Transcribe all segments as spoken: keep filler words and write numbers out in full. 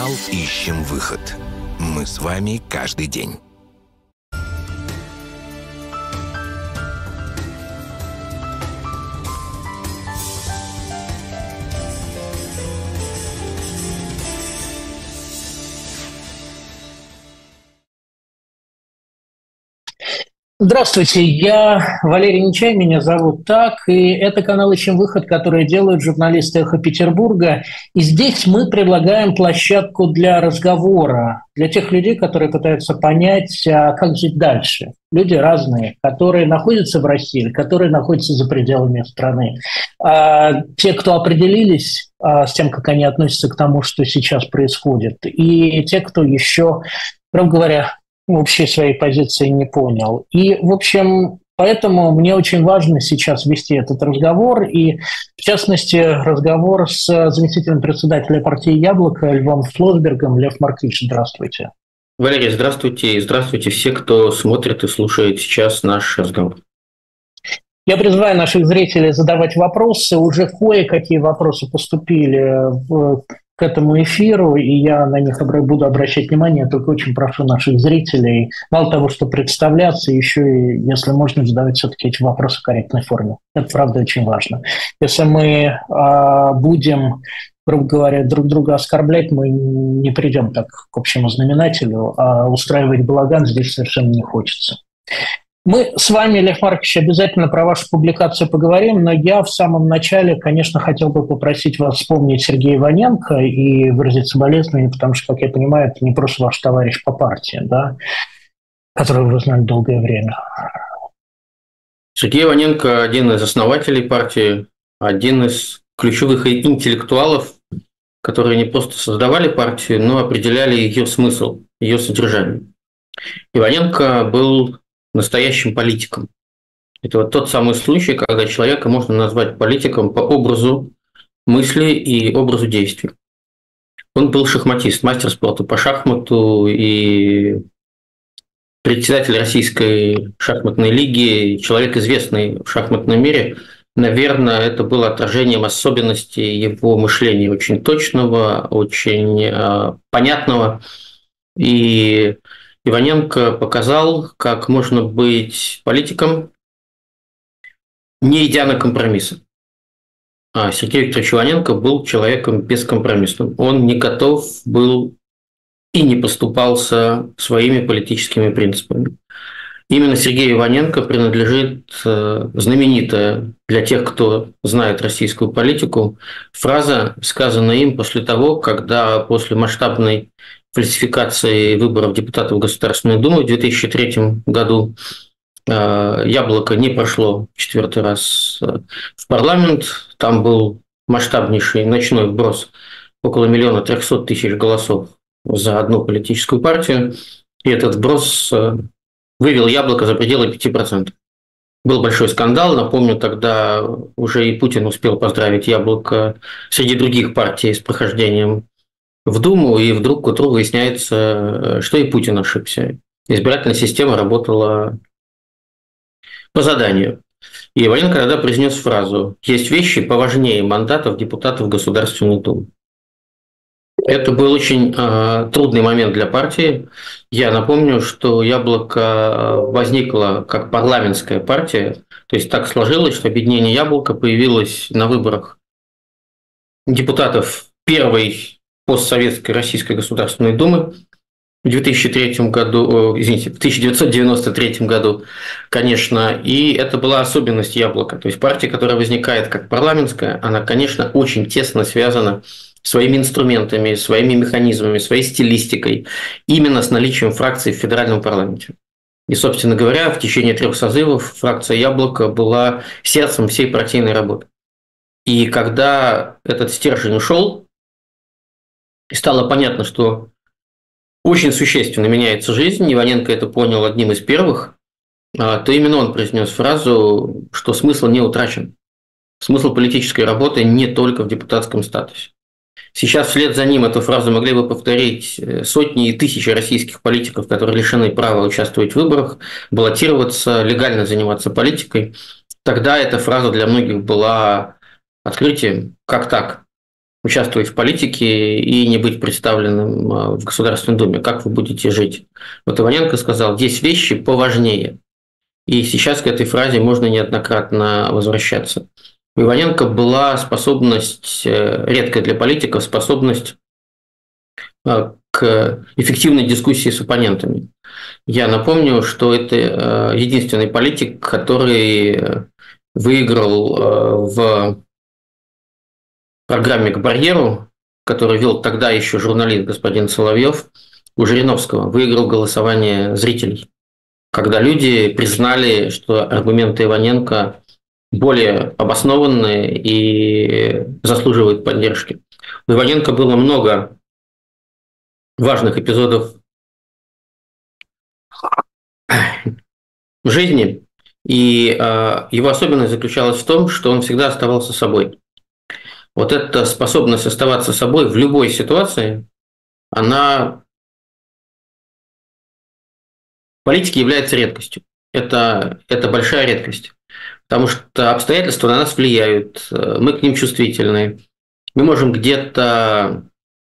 Канал «Ищем выход». Мы с вами каждый день. Здравствуйте, я Валерий Нечай, меня зовут так, и это канал «Ищем выход», который делают журналисты «Эхо Петербурга». И здесь мы предлагаем площадку для разговора, для тех людей, которые пытаются понять, а как жить дальше. Люди разные, которые находятся в России, которые находятся за пределами страны. А те, кто определились а, с тем, как они относятся к тому, что сейчас происходит, и те, кто еще, прямо говоря, общей своей позиции не понял. И, в общем, поэтому мне очень важно сейчас вести этот разговор, и, в частности, разговор с заместителем председателя партии «Яблоко» Львом Шлосбергом. Лев Маркович, здравствуйте. Валерий, здравствуйте, и здравствуйте все, кто смотрит и слушает сейчас наш разговор. Я призываю наших зрителей задавать вопросы. Уже кое-какие вопросы поступили в к этому эфиру, и я на них буду обращать внимание. Я только очень прошу наших зрителей, мало того, что представляться, еще и, если можно, задавать все-таки эти вопросы в корректной форме. Это, правда, очень важно. Если мы а, будем, грубо говоря, друг друга оскорблять, мы не придем так к общему знаменателю, а устраивать балаган здесь совершенно не хочется. Мы с вами, Лев Маркович, обязательно про вашу публикацию поговорим, но я в самом начале, конечно, хотел бы попросить вас вспомнить Сергея Иваненко и выразить соболезнования, потому что, как я понимаю, это не просто ваш товарищ по партии, да, которого вы знали долгое время. Сергей Иваненко – один из основателей партии, один из ключевых интеллектуалов, которые не просто создавали партию, но определяли ее смысл, ее содержание. Иваненко был настоящим политиком. Это вот тот самый случай, когда человека можно назвать политиком по образу мысли и образу действий. Он был шахматист, мастер спорта по шахмату и председатель Российской шахматной лиги, человек, известный в шахматном мире. Наверное, это было отражением особенностей его мышления, очень точного, очень э, понятного. И Иваненко показал, как можно быть политиком, не идя на компромиссы. А Сергей Викторович Иваненко был человеком бескомпромиссным. Он не готов был и не поступался своими политическими принципами. Именно Сергею Иваненко принадлежит знаменитая для тех, кто знает российскую политику, фраза, сказанная им после того, когда после масштабной фальсификации выборов депутатов в Государственную Думу в две тысячи третьем году «Яблоко» не прошло четвертый раз в парламент. Там был масштабнейший ночной вброс, около миллиона трехсот тысяч голосов за одну политическую партию. И этот вброс вывел «Яблоко» за пределы пяти процентов. Был большой скандал. Напомню, тогда уже и Путин успел поздравить «Яблоко» среди других партий с прохождением в Думу, и вдруг к утру выясняется, что и Путин ошибся. Избирательная система работала по заданию. И Иваненко тогда произнес фразу: «Есть вещи поважнее мандатов депутатов Государственной Думы». Это был очень э, трудный момент для партии. Я напомню, что «Яблоко» возникло как парламентская партия, то есть так сложилось, что объединение «Яблоко» появилось на выборах депутатов первой постсоветской Российской Государственной Думы в две тысячи третьем году, извините, в тысяча девятьсот девяносто третьем году, конечно, и это была особенность «Яблока». То есть партия, которая возникает как парламентская, она, конечно, очень тесно связана своими инструментами, своими механизмами, своей стилистикой, именно с наличием фракций в федеральном парламенте. И, собственно говоря, в течение трех созывов фракция «Яблоко» была сердцем всей партийной работы. И когда этот стержень ушел, и стало понятно, что очень существенно меняется жизнь, Иваненко это понял одним из первых, то именно он произнес фразу, что смысл не утрачен. Смысл политической работы не только в депутатском статусе. Сейчас вслед за ним эту фразу могли бы повторить сотни и тысячи российских политиков, которые лишены права участвовать в выборах, баллотироваться, легально заниматься политикой. Тогда эта фраза для многих была открытием. Как так? участвовать в политике и не быть представленным в Государственной Думе? Как вы будете жить? Вот Иваненко сказал, есть вещи поважнее. И сейчас к этой фразе можно неоднократно возвращаться. У Иваненко была способность, редкая для политиков, способность к эффективной дискуссии с оппонентами. Я напомню, что это единственный политик, который выиграл в программе «К барьеру», который вел тогда еще журналист господин Соловьев, у Жириновского, выиграл голосование зрителей, когда люди признали, что аргументы Иваненко более обоснованные и заслуживают поддержки. У Иваненко было много важных эпизодов в жизни, и его особенность заключалась в том, что он всегда оставался собой. Вот эта способность оставаться собой в любой ситуации, она в политике является редкостью. Это, это большая редкость, потому что обстоятельства на нас влияют, мы к ним чувствительны, мы можем где-то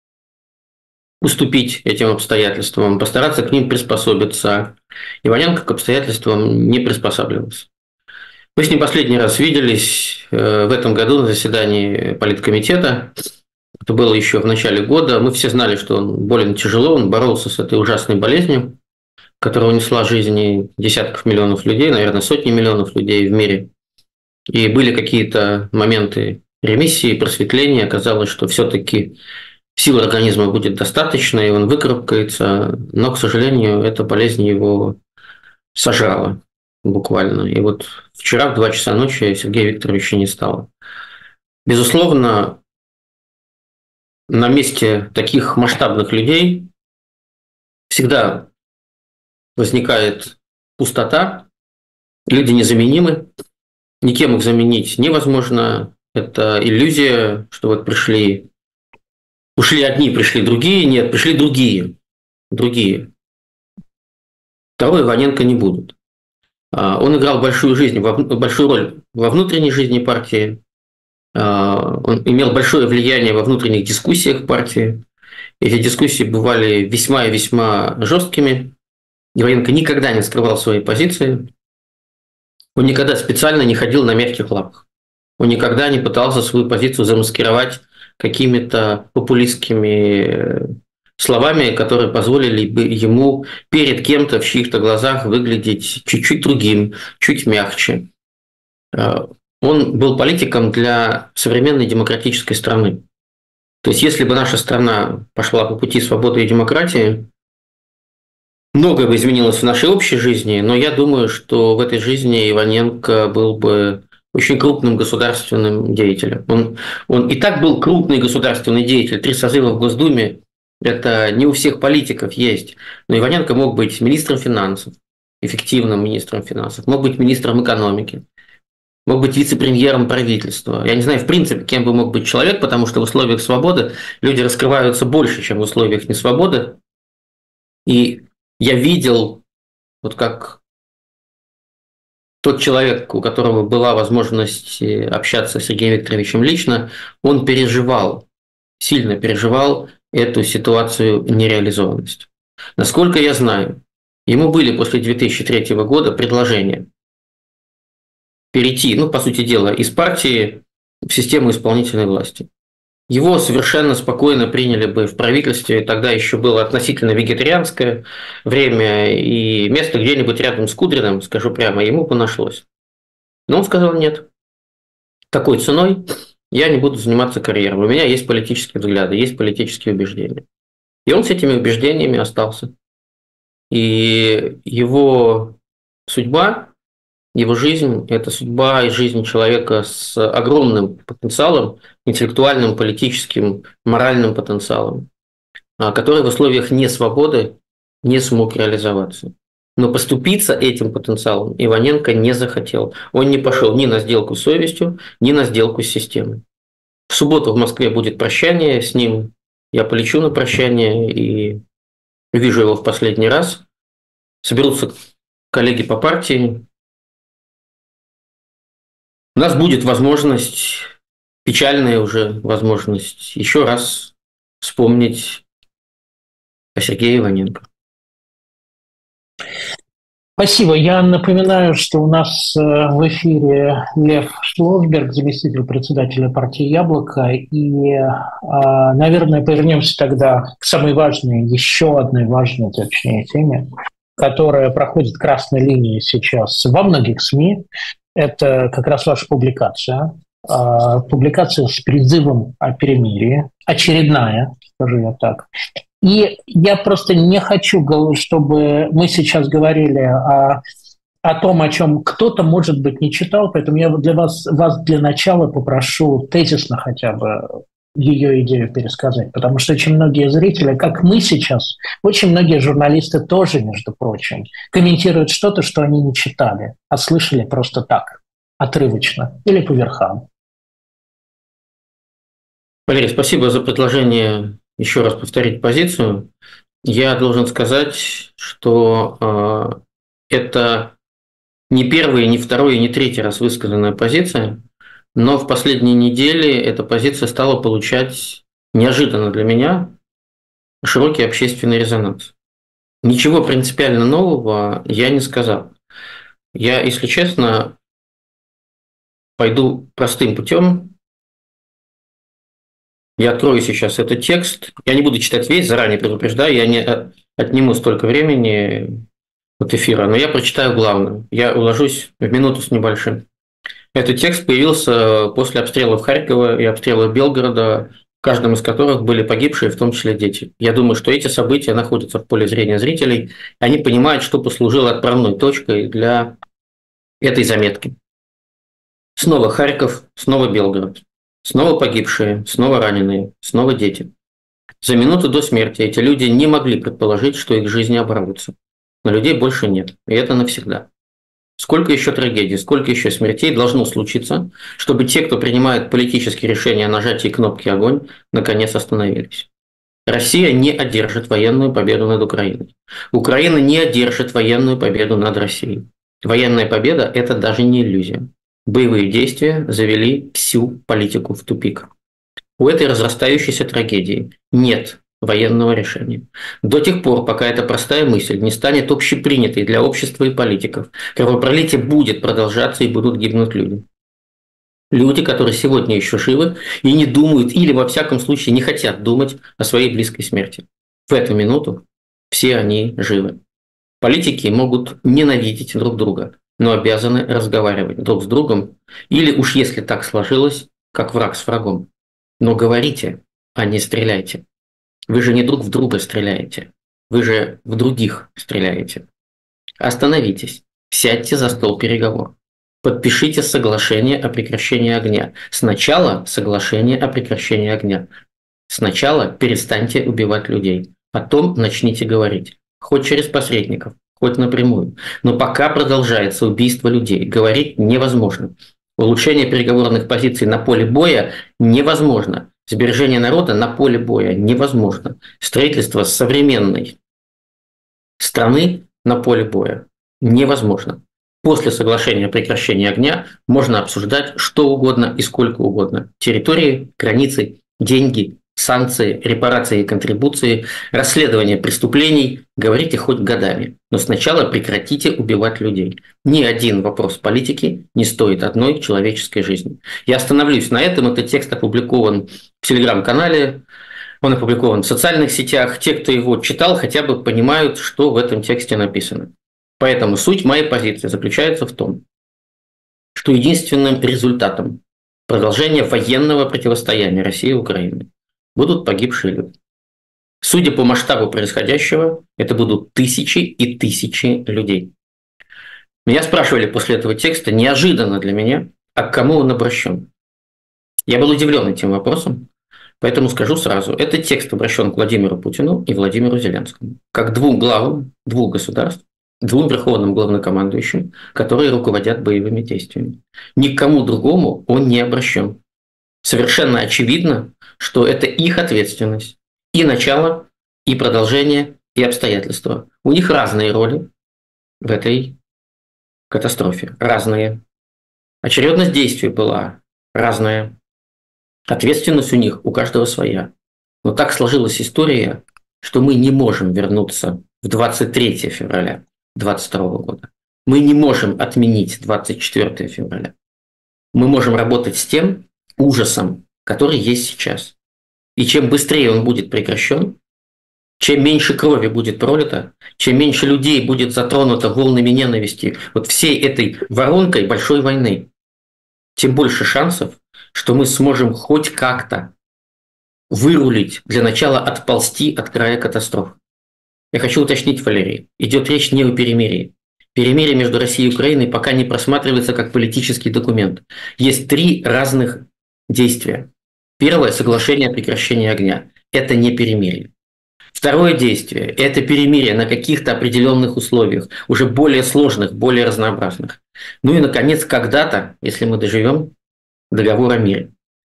уступить этим обстоятельствам, постараться к ним приспособиться. Иваненко к обстоятельствам не приспосабливался. Мы с ним последний раз виделись в этом году на заседании политкомитета. Это было еще в начале года. Мы все знали, что он болен тяжело, он боролся с этой ужасной болезнью, которая унесла жизни десятков миллионов людей, наверное, сотни миллионов людей в мире. И были какие-то моменты ремиссии, просветления. Оказалось, что все-таки силы организма будет достаточно, и он выкарабкается. Но, к сожалению, эта болезнь его сожрала буквально. И вот вчера в два часа ночи Сергея Викторовича не стало. Безусловно, на месте таких масштабных людей всегда возникает пустота, люди незаменимы, никем их заменить невозможно. Это иллюзия, что вот пришли, ушли одни, пришли другие. Нет, пришли другие. Другие. Того Иваненко не будут. Он играл большую, жизнь, большую роль во внутренней жизни партии, он имел большое влияние во внутренних дискуссиях партии. Эти дискуссии бывали весьма и весьма жесткими. Иваненко никогда не скрывал свои позиции, он никогда специально не ходил на мягких лапах, он никогда не пытался свою позицию замаскировать какими-то популистскими словами, которые позволили бы ему перед кем-то в чьих-то глазах выглядеть чуть-чуть другим, чуть мягче. Он был политиком для современной демократической страны. То есть, если бы наша страна пошла по пути свободы и демократии, многое бы изменилось в нашей общей жизни, но я думаю, что в этой жизни Иваненко был бы очень крупным государственным деятелем. Он, он и так был крупный государственный деятель, три созыва в Госдуме. Это не у всех политиков есть. Но Иваненко мог быть министром финансов, эффективным министром финансов, мог быть министром экономики, мог быть вице-премьером правительства. Я не знаю, в принципе, кем бы мог быть человек, потому что в условиях свободы люди раскрываются больше, чем в условиях несвободы. И я видел, вот как тот человек, у которого была возможность общаться с Сергеем Викторовичем лично, он переживал, сильно переживал эту ситуацию нереализованности. Насколько я знаю, ему были после две тысячи третьего года предложения перейти, ну, по сути дела, из партии в систему исполнительной власти. Его совершенно спокойно приняли бы в правительстве, тогда еще было относительно вегетарианское время, и место где-нибудь рядом с Кудриным, скажу прямо, ему бы нашлось. Но он сказал нет. Такой ценой я не буду заниматься карьерой. У меня есть политические взгляды, есть политические убеждения. И он с этими убеждениями остался. И его судьба, его жизнь – это судьба и жизнь человека с огромным потенциалом, интеллектуальным, политическим, моральным потенциалом, который в условиях несвободы не смог реализоваться. Но поступиться этим потенциалом Иваненко не захотел. Он не пошел ни на сделку с совестью, ни на сделку с системой. В субботу в Москве будет прощание с ним. Я полечу на прощание и увижу его в последний раз. Соберутся коллеги по партии. У нас будет возможность печальная уже возможность еще раз вспомнить о Сергее Иваненко. Спасибо. Я напоминаю, что у нас в эфире Лев Шлосберг, заместитель председателя партии «Яблоко». И, наверное, повернемся тогда к самой важной, еще одной важной, точнее, теме, которая проходит красной линией сейчас во многих СМИ. Это как раз ваша публикация. Публикация с призывом о перемирии. Очередная, скажу я так. И я просто не хочу, чтобы мы сейчас говорили о, о том, о чем кто-то, может быть, не читал, поэтому я для вас, вас для начала попрошу тезисно хотя бы ее идею пересказать, потому что очень многие зрители, как мы сейчас, очень многие журналисты тоже, между прочим, комментируют что-то, что они не читали, а слышали просто так, отрывочно или по верхам. Валерий, спасибо за предложение еще раз повторить позицию. Я должен сказать, что э, это не первый, не второй и не третий раз высказанная позиция, но в последние недели эта позиция стала получать неожиданно для меня широкий общественный резонанс. Ничего принципиально нового я не сказал. Я, если честно, пойду простым путем. Я открою сейчас этот текст. Я не буду читать весь, заранее предупреждаю, я не отниму столько времени от эфира, но я прочитаю главное. Я уложусь в минуту с небольшим. Этот текст появился после обстрелов Харькова и обстрелов Белгорода, в каждом из которых были погибшие, в том числе дети. Я думаю, что эти события находятся в поле зрения зрителей. Они понимают, что послужило отправной точкой для этой заметки. Снова Харьков, снова Белгород. Снова погибшие, снова раненые, снова дети. За минуту до смерти эти люди не могли предположить, что их жизни оборвутся. Но людей больше нет, и это навсегда. Сколько еще трагедий, сколько еще смертей должно случиться, чтобы те, кто принимает политические решения о нажатии кнопки «Огонь», наконец остановились. Россия не одержит военную победу над Украиной. Украина не одержит военную победу над Россией. Военная победа – это даже не иллюзия. Боевые действия завели всю политику в тупик. У этой разрастающейся трагедии нет военного решения. До тех пор, пока эта простая мысль не станет общепринятой для общества и политиков, кровопролитие будет продолжаться и будут гибнуть люди. Люди, которые сегодня еще живы и не думают, или во всяком случае не хотят думать о своей близкой смерти. В эту минуту все они живы. Политики могут ненавидеть друг друга, но обязаны разговаривать друг с другом, или уж если так сложилось, как враг с врагом. Но говорите, а не стреляйте. Вы же не друг в друга стреляете, вы же в других стреляете. Остановитесь, сядьте за стол переговоров. Подпишите соглашение о прекращении огня. Сначала соглашение о прекращении огня. Сначала перестаньте убивать людей, потом начните говорить, хоть через посредников, хоть напрямую. Но пока продолжается убийство людей, говорить невозможно. Улучшение переговорных позиций на поле боя невозможно. Сбережение народа на поле боя невозможно. Строительство современной страны на поле боя невозможно. После соглашения о прекращении огня можно обсуждать что угодно и сколько угодно. Территории, границы, деньги, санкции, репарации и контрибуции, расследование преступлений, говорите хоть годами. Но сначала прекратите убивать людей. Ни один вопрос политики не стоит одной человеческой жизни. Я остановлюсь на этом. Этот текст опубликован в телеграм-канале, он опубликован в социальных сетях. Те, кто его читал, хотя бы понимают, что в этом тексте написано. Поэтому суть моей позиции заключается в том, что единственным результатом продолжения военного противостояния России и Украины будут погибшие люди. Судя по масштабу происходящего, это будут тысячи и тысячи людей. Меня спрашивали после этого текста, неожиданно для меня, а к кому он обращен. Я был удивлен этим вопросом, поэтому скажу сразу. Этот текст обращен к Владимиру Путину и Владимиру Зеленскому, как двум главам двух государств, двум верховным главнокомандующим, которые руководят боевыми действиями. Ни к кому другому он не обращен. Совершенно очевидно, что это их ответственность. И начало, и продолжение, и обстоятельства. У них разные роли в этой катастрофе. Разные. Очередность действий была разная. Ответственность у них у каждого своя. Но так сложилась история, что мы не можем вернуться в двадцать третье февраля двадцать второго года. Мы не можем отменить двадцать четвёртое февраля. Мы можем работать с тем ужасом, который есть сейчас. И чем быстрее он будет прекращен, чем меньше крови будет пролито, чем меньше людей будет затронуто волнами ненависти вот всей этой воронкой большой войны, тем больше шансов, что мы сможем хоть как-то вырулить, для начала отползти от края катастрофы. Я хочу уточнить, Валерий, идет речь не о перемирии. Перемирие между Россией и Украиной пока не просматривается как политический документ. Есть три разных действия. Первое – соглашение о прекращении огня. Это не перемирие. Второе действие – это перемирие на каких-то определенных условиях, уже более сложных, более разнообразных. Ну и, наконец, когда-то, если мы доживем, договор о мире.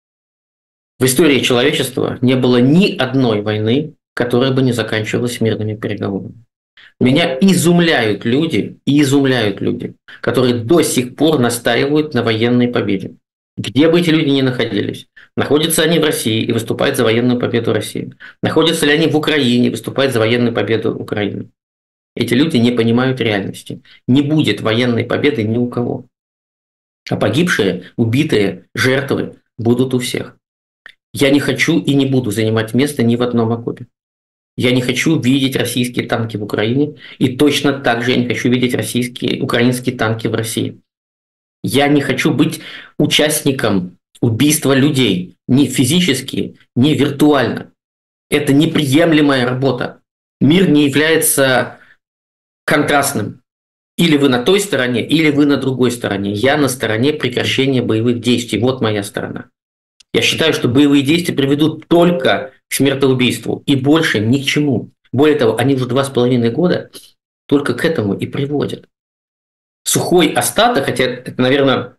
В истории человечества не было ни одной войны, которая бы не заканчивалась мирными переговорами. Меня изумляют люди, и изумляют люди, которые до сих пор настаивают на военной победе. Где бы эти люди ни находились. Находятся они в России и выступают за военную победу России. Находятся ли они в Украине и выступают за военную победу Украины. Эти люди не понимают реальности. Не будет военной победы ни у кого. А погибшие, убитые, жертвы будут у всех. Я не хочу и не буду занимать место ни в одном окопе. Я не хочу видеть российские танки в Украине, и точно так же я не хочу видеть российские, украинские танки в России. Я не хочу быть участником убийства людей ни физически, ни виртуально. Это неприемлемая работа. Мир не является контрастным. Или вы на той стороне, или вы на другой стороне. Я на стороне прекращения боевых действий. Вот моя сторона. Я считаю, что боевые действия приведут только к смертоубийству и больше ни к чему. Более того, они уже два с половиной года только к этому и приводят. Сухой остаток, хотя это, наверное,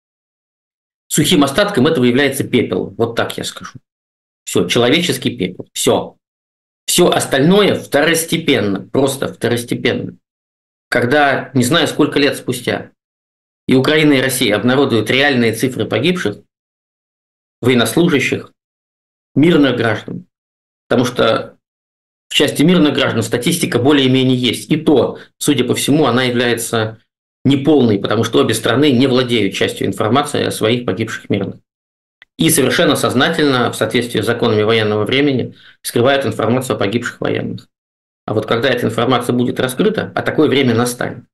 сухим остатком этого является пепел. Вот так я скажу. Все, человеческий пепел. Все. Все остальное второстепенно, просто второстепенно. Когда, не знаю, сколько лет спустя, и Украина, и Россия обнародуют реальные цифры погибших, военнослужащих, мирных граждан. Потому что в части мирных граждан статистика более-менее есть. И то, судя по всему, она является неполной, потому что обе страны не владеют частью информации о своих погибших мирных. И совершенно сознательно, в соответствии с законами военного времени, скрывают информацию о погибших военных. А вот когда эта информация будет раскрыта, а такое время настанет,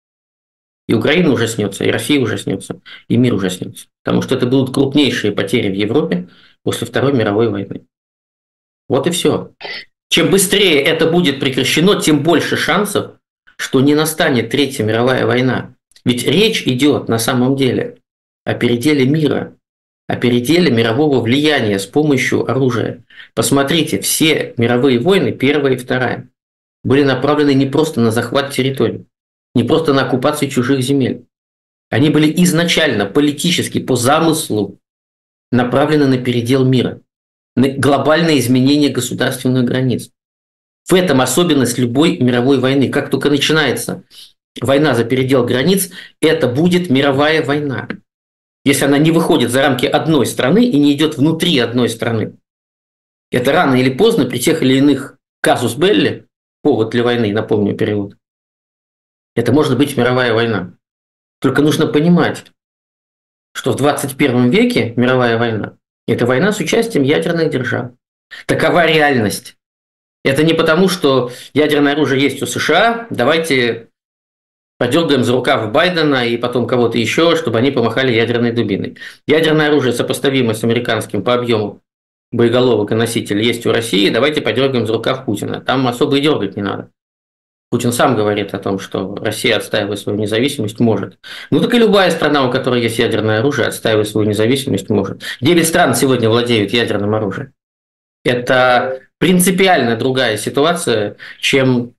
и Украина ужаснется, и Россия ужаснется, и мир ужаснется. Потому что это будут крупнейшие потери в Европе после Второй мировой войны. Вот и все. Чем быстрее это будет прекращено, тем больше шансов, что не настанет Третья мировая война. Ведь речь идет на самом деле о переделе мира, о переделе мирового влияния с помощью оружия. Посмотрите, все мировые войны, первая и вторая, были направлены не просто на захват территорий, не просто на оккупацию чужих земель. Они были изначально политически, по замыслу, направлены на передел мира, на глобальное изменение государственных границ. В этом особенность любой мировой войны. Как только начинается война за передел границ, это будет мировая война. Если она не выходит за рамки одной страны и не идет внутри одной страны. Это рано или поздно при тех или иных казус белли, повод для войны, напомню перевод, это может быть мировая война. Только нужно понимать, что в двадцать первом веке мировая война – это война с участием ядерных держав. Такова реальность. Это не потому, что ядерное оружие есть у США, давайте подергаем за рукав Байдена и потом кого-то еще, чтобы они помахали ядерной дубиной. Ядерное оружие сопоставимо с американским по объему боеголовок и носителей есть у России, давайте подергаем за рукав Путина. Там особо и дергать не надо. Путин сам говорит о том, что Россия, отстаивая свою независимость, может. Ну так и любая страна, у которой есть ядерное оружие, отстаивая свою независимость, может. Девять стран сегодня владеют ядерным оружием. Это принципиально другая ситуация, чем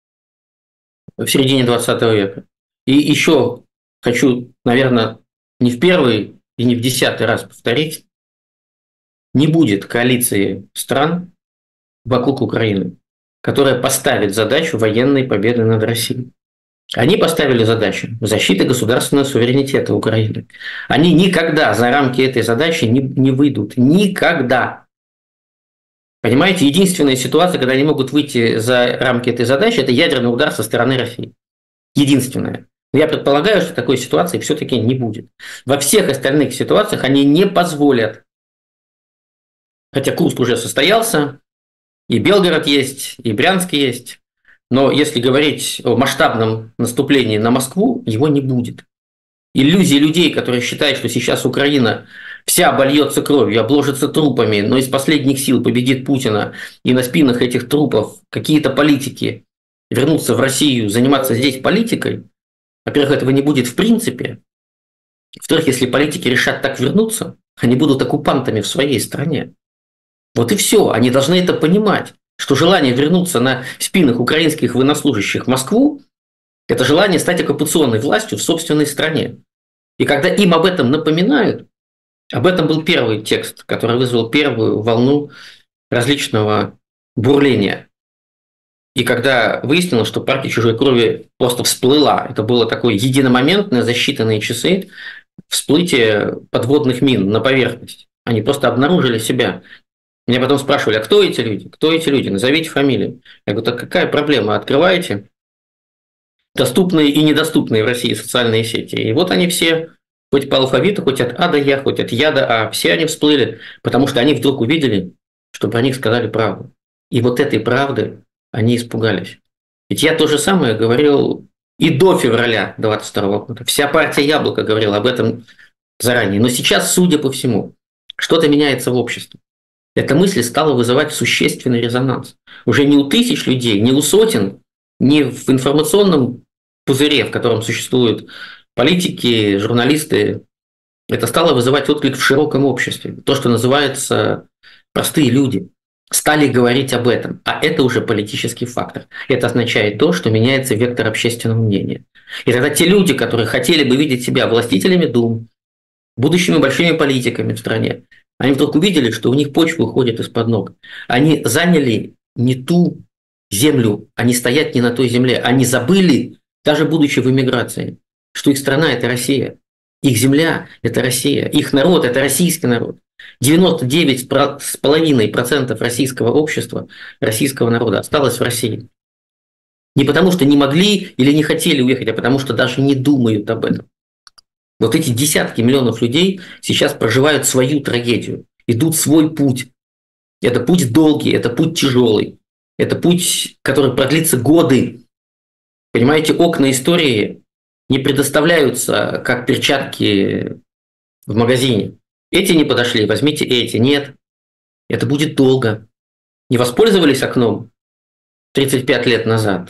в середине двадцатого века. И еще хочу, наверное, не в первый и не в десятый раз повторить, не будет коалиции стран вокруг Украины, которая поставит задачу военной победы над Россией. Они поставили задачу защиты государственного суверенитета Украины. Они никогда за рамки этой задачи не, не выйдут. Никогда. Понимаете, единственная ситуация, когда они могут выйти за рамки этой задачи, это ядерный удар со стороны России. Единственное. Я предполагаю, что такой ситуации все-таки не будет. Во всех остальных ситуациях они не позволят. Хотя Курск уже состоялся, и Белгород есть, и Брянск есть. Но если говорить о масштабном наступлении на Москву, его не будет. Иллюзии людей, которые считают, что сейчас Украина вся обольется кровью, обложится трупами, но из последних сил победит Путина, и на спинах этих трупов какие-то политики вернутся в Россию, заниматься здесь политикой, во-первых, этого не будет в принципе. Во-вторых, если политики решат так вернуться, они будут оккупантами в своей стране. Вот и все. Они должны это понимать, что желание вернуться на спинах украинских военнослужащих в Москву – это желание стать оккупационной властью в собственной стране. И когда им об этом напоминают, об этом был первый текст, который вызвал первую волну различного бурления. И когда выяснилось, что партия чужой крови просто всплыла, это было такое единомоментное за считанные часы всплытие подводных мин на поверхность. Они просто обнаружили себя. Меня потом спрашивали, а кто эти люди? Кто эти люди? Назовите фамилии. Я говорю, так какая проблема? Открываете доступные и недоступные в России социальные сети. И вот они все, хоть по алфавиту, хоть от А до Я, хоть от Я до А, все они всплыли, потому что они вдруг увидели, что про них сказали правду. И вот этой правды они испугались. Ведь я то же самое говорил и до февраля двадцать второго года. Вся партия «Яблоко» говорила об этом заранее. Но сейчас, судя по всему, что-то меняется в обществе. Эта мысль стала вызывать существенный резонанс. Уже не у тысяч людей, не у сотен, не в информационном пузыре, в котором существуют политики, журналисты. Это стало вызывать отклик в широком обществе. То, что называется простые люди, стали говорить об этом. А это уже политический фактор. Это означает то, что меняется вектор общественного мнения. И тогда те люди, которые хотели бы видеть себя властителями дум, будущими большими политиками в стране, они вдруг увидели, что у них почва уходит из-под ног. Они заняли не ту землю, они стоят не на той земле. Они забыли, даже будучи в эмиграции, что их страна – это Россия. Их земля – это Россия. Их народ – это российский народ. девяносто девять с половиной процентов российского общества, российского народа осталось в России. Не потому, что не могли или не хотели уехать, а потому, что даже не думают об этом. Вот эти десятки миллионов людей сейчас проживают свою трагедию, идут свой путь. Это путь долгий, это путь тяжелый, это путь, который продлится годы. Понимаете, окна истории не предоставляются как перчатки в магазине. Эти не подошли, возьмите эти. Нет, это будет долго. Не воспользовались окном тридцать пять лет назад.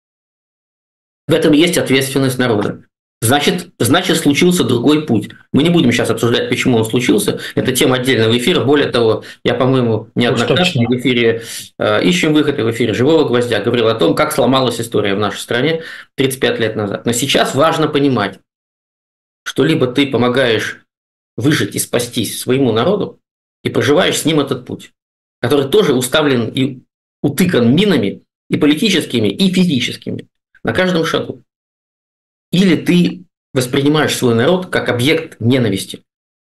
В этом есть ответственность народа. Значит, значит, случился другой путь. Мы не будем сейчас обсуждать, почему он случился. Это тема отдельного эфира. Более того, я, по-моему, неоднократно в эфире э, «Ищем выход» и в эфире «Живого гвоздя» говорил о том, как сломалась история в нашей стране тридцать пять лет назад. Но сейчас важно понимать, что либо ты помогаешь выжить и спастись своему народу, и проживаешь с ним этот путь, который тоже уставлен и утыкан минами, и политическими, и физическими, на каждом шагу. Или ты воспринимаешь свой народ как объект ненависти.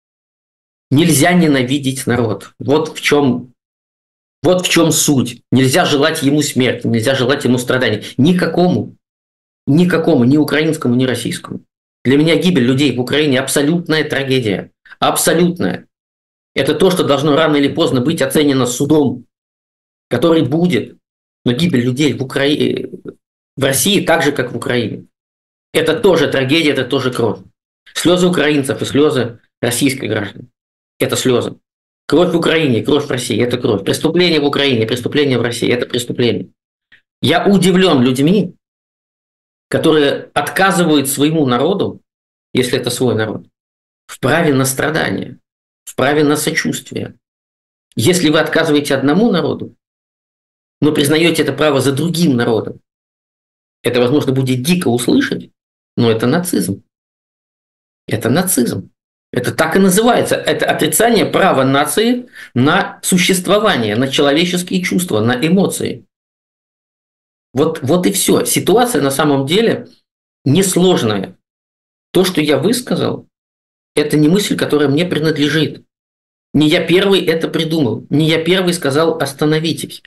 Нельзя ненавидеть народ. Вот в чем, вот в чем суть. Нельзя желать ему смерти, нельзя желать ему страданий. Никакому. Никакому, ни украинскому, ни российскому. Для меня гибель людей в Украине абсолютная трагедия. Абсолютная. Это то, что должно рано или поздно быть оценено судом, который будет. Но гибель людей в, Укра... в России так же, как в Украине. Это тоже трагедия, это тоже кровь. Слезы украинцев и слезы российских граждан. Это слезы. Кровь в Украине, кровь в России – это кровь. Преступление в Украине, преступление в России – это преступление. Я удивлен людьми, которые отказывают своему народу, если это свой народ, в праве на страдания, в праве на сочувствие. Если вы отказываете одному народу, но признаете это право за другим народом, это, возможно, будет дико услышать, но это нацизм. Это нацизм. Это так и называется. Это отрицание права нации на существование, на человеческие чувства, на эмоции. Вот, вот и все. Ситуация на самом деле несложная. То, что я высказал, это не мысль, которая мне принадлежит. Не я первый это придумал, не я первый сказал «остановитесь».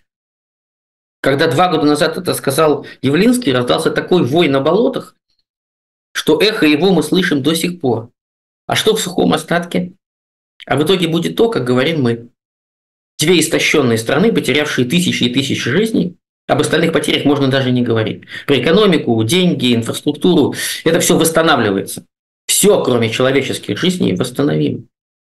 Когда два года назад это сказал Явлинский, раздался такой вой на болотах, что эхо его мы слышим до сих пор. А что в сухом остатке? А в итоге будет то, как говорим мы. Две истощенные страны, потерявшие тысячи и тысячи жизней, об остальных потерях можно даже не говорить. Про экономику, деньги, инфраструктуру – это все восстанавливается. Все, кроме человеческих жизней, восстановимо.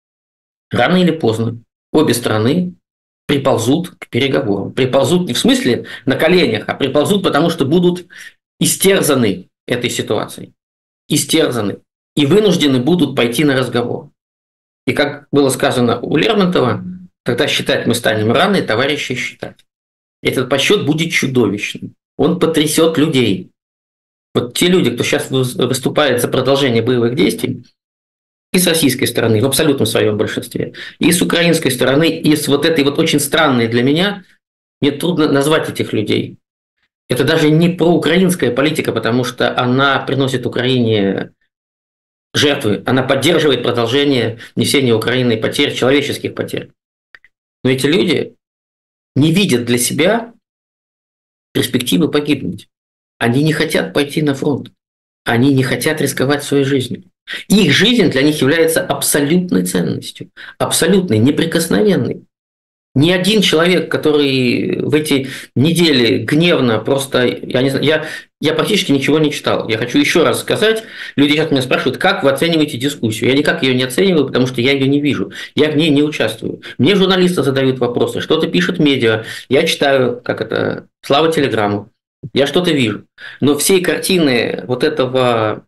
Рано или поздно обе страны приползут к переговорам. Приползут не в смысле на коленях, а приползут, потому что будут истерзаны этой ситуацией. Истерзаны. И вынуждены будут пойти на разговор. И как было сказано у Лермонтова, тогда считать мы станем рано, и товарищи считать. Этот подсчет будет чудовищным. Он потрясет людей. Вот те люди, кто сейчас выступает за продолжение боевых действий, и с российской стороны, в абсолютном своем большинстве, и с украинской стороны, и с вот этой вот очень странной для меня, мне трудно назвать этих людей. Это даже не проукраинская политика, потому что она приносит Украине жертвы, она поддерживает продолжение несения Украиной потерь, человеческих потерь. Но эти люди не видят для себя перспективы погибнуть. Они не хотят пойти на фронт. Они не хотят рисковать своей жизнью. Их жизнь для них является абсолютной ценностью, абсолютной, неприкосновенной. Ни один человек, который в эти недели гневно просто... Я, не знаю, я, я практически ничего не читал. Я хочу еще раз сказать. Люди сейчас меня спрашивают, как вы оцениваете дискуссию. Я никак ее не оцениваю, потому что я ее не вижу. Я в ней не участвую. Мне журналисты задают вопросы, что-то пишут медиа. Я читаю, как это, слава телеграмму. Я что-то вижу. Но всей картины вот этого...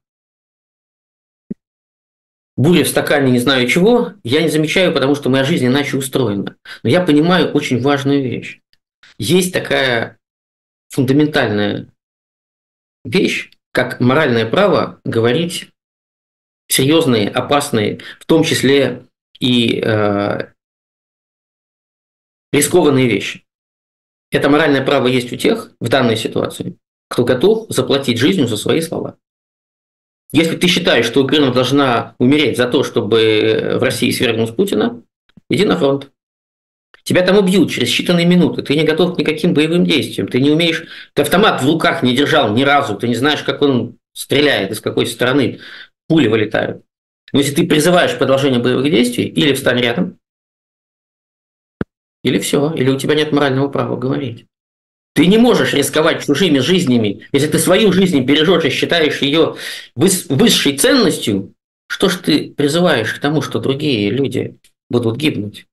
буря в стакане не знаю чего, я не замечаю, потому что моя жизнь иначе устроена. Но я понимаю очень важную вещь. Есть такая фундаментальная вещь, как моральное право говорить серьезные, опасные, в том числе и э, рискованные вещи. Это моральное право есть у тех, в данной ситуации, кто готов заплатить жизнью за свои слова. Если ты считаешь, что Украина должна умереть за то, чтобы в России свергнуть Путина, иди на фронт. Тебя там убьют через считанные минуты. Ты не готов к никаким боевым действиям. Ты не умеешь... Ты автомат в руках не держал ни разу. Ты не знаешь, как он стреляет, из какой стороны пули вылетают. Но если ты призываешь к продолжению боевых действий, или встань рядом, или все, или у тебя нет морального права говорить. Ты не можешь рисковать чужими жизнями. Если ты свою жизнь бережешь и считаешь ее высшей ценностью, что ж ты призываешь к тому, что другие люди будут гибнуть?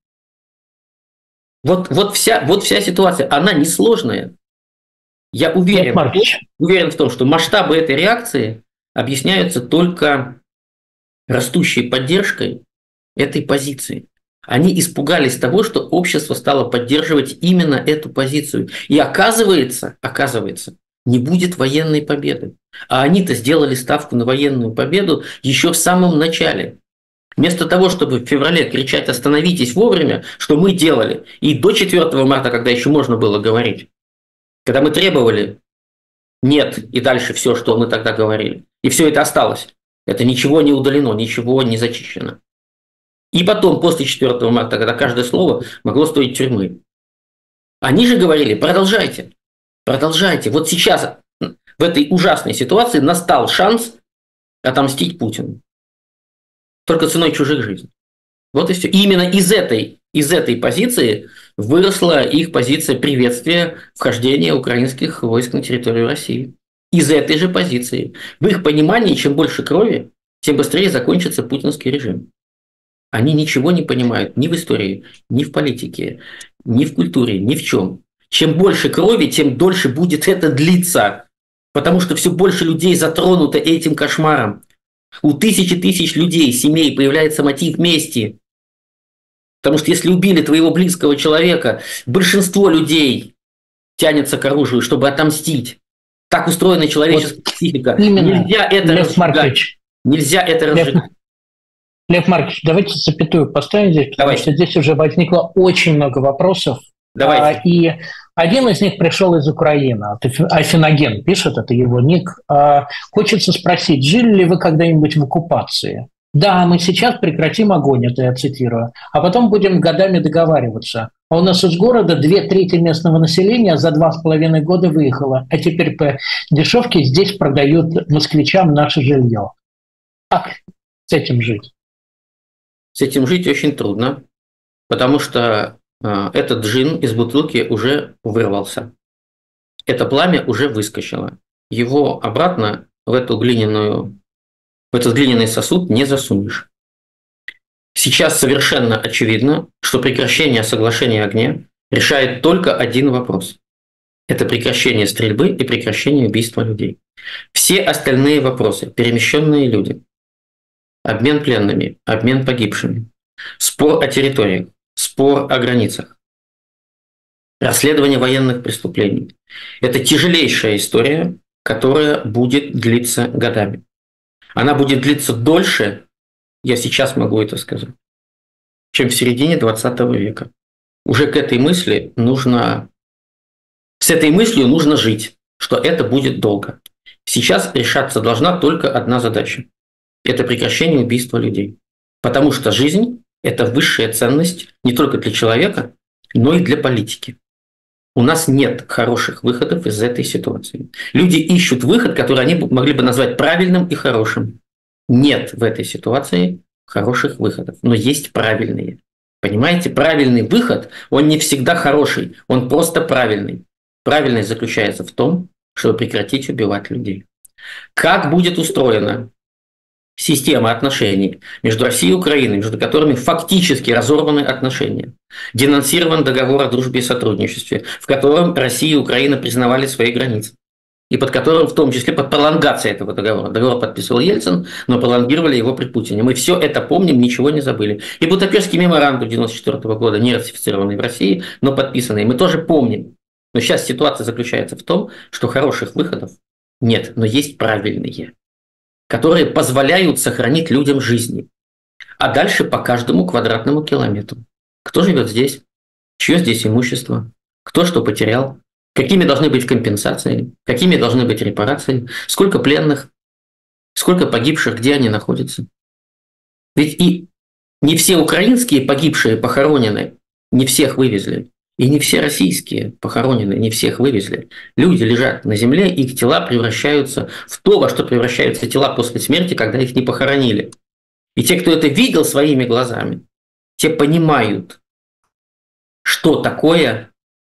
Вот, вот, вся, вот вся ситуация, она несложная. Я уверен, уверен в том, что масштабы этой реакции объясняются только растущей поддержкой этой позиции. Они испугались того, что общество стало поддерживать именно эту позицию. И оказывается, оказывается, не будет военной победы. А они-то сделали ставку на военную победу еще в самом начале. Вместо того, чтобы в феврале кричать «остановитесь вовремя», что мы делали, и до четвёртого марта, когда еще можно было говорить, когда мы требовали «нет» и дальше все, что мы тогда говорили, и все это осталось. Это ничего не удалено, ничего не зачищено. И потом, после четвёртого марта, когда каждое слово могло стоить тюрьмы. Они же говорили, продолжайте, продолжайте. Вот сейчас, в этой ужасной ситуации, настал шанс отомстить Путину. Только ценой чужих жизней. Вот и все. И именно из этой, из этой позиции выросла их позиция приветствия вхождения украинских войск на территорию России. Из этой же позиции. В их понимании, чем больше крови, тем быстрее закончится путинский режим. Они ничего не понимают ни в истории, ни в политике, ни в культуре, ни в чем. Чем больше крови, тем дольше будет это длиться. Потому что все больше людей затронуто этим кошмаром. У тысячи тысяч людей, семей появляется мотив мести. Потому что если убили твоего близкого человека, большинство людей тянется к оружию, чтобы отомстить. Так устроена человеческая вот психика. Нельзя это разжигать. Нельзя это разжигать. Лев Маркович, давайте запятую поставим здесь, потому Давайте. что здесь уже возникло очень много вопросов Давайте. И один из них пришел из Украины. Афиноген пишет, это его ник. Хочется спросить, жили ли вы когда-нибудь в оккупации? Да, мы сейчас прекратим огонь, это я цитирую, а потом будем годами договариваться. А у нас из города две трети местного населения за два с половиной года выехало, а теперь по дешевке здесь продают москвичам наше жилье. Как с этим жить? С этим жить очень трудно, потому что э, этот джин из бутылки уже вырвался. Это пламя уже выскочило. Его обратно в эту глиняную в этот глиняный сосуд не засунешь. Сейчас совершенно очевидно, что прекращение соглашения о огне решает только один вопрос. Это прекращение стрельбы и прекращение убийства людей. Все остальные вопросы, перемещенные люди, обмен пленными, обмен погибшими, спор о территориях, спор о границах, расследование военных преступлений – это тяжелейшая история, которая будет длиться годами. Она будет длиться дольше, я сейчас могу это сказать, чем в середине двадцатого века. Уже к этой мысли нужно, с этой мыслью нужно жить, что это будет долго. Сейчас решаться должна только одна задача. Это прекращение убийства людей. Потому что жизнь – это высшая ценность не только для человека, но и для политики. У нас нет хороших выходов из этой ситуации. Люди ищут выход, который они могли бы назвать правильным и хорошим. Нет в этой ситуации хороших выходов, но есть правильные. Понимаете, правильный выход, он не всегда хороший, он просто правильный. Правильность заключается в том, чтобы прекратить убивать людей. Как будет устроена система отношений между Россией и Украиной, между которыми фактически разорваны отношения, денонсирован договор о дружбе и сотрудничестве, в котором Россия и Украина признавали свои границы, и под которым, в том числе, под пролонгацией этого договора. Договор подписывал Ельцин, но пролонгировали его при Путине. Мы все это помним, ничего не забыли. И Будапештский меморандум девяносто четвёртого года, не ратифицированный в России, но подписанный, мы тоже помним. Но сейчас ситуация заключается в том, что хороших выходов нет, но есть правильные, которые позволяют сохранить людям жизни. А дальше по каждому квадратному километру. Кто живет здесь? Чье здесь имущество? Кто что потерял? Какими должны быть компенсации? Какими должны быть репарации? Сколько пленных? Сколько погибших? Где они находятся? Ведь и не все украинские погибшие похоронены, не всех вывезли. И не все российские похоронены, не всех вывезли. Люди лежат на земле, их тела превращаются в то, во что превращаются тела после смерти, когда их не похоронили. И те, кто это видел своими глазами, те понимают, что такое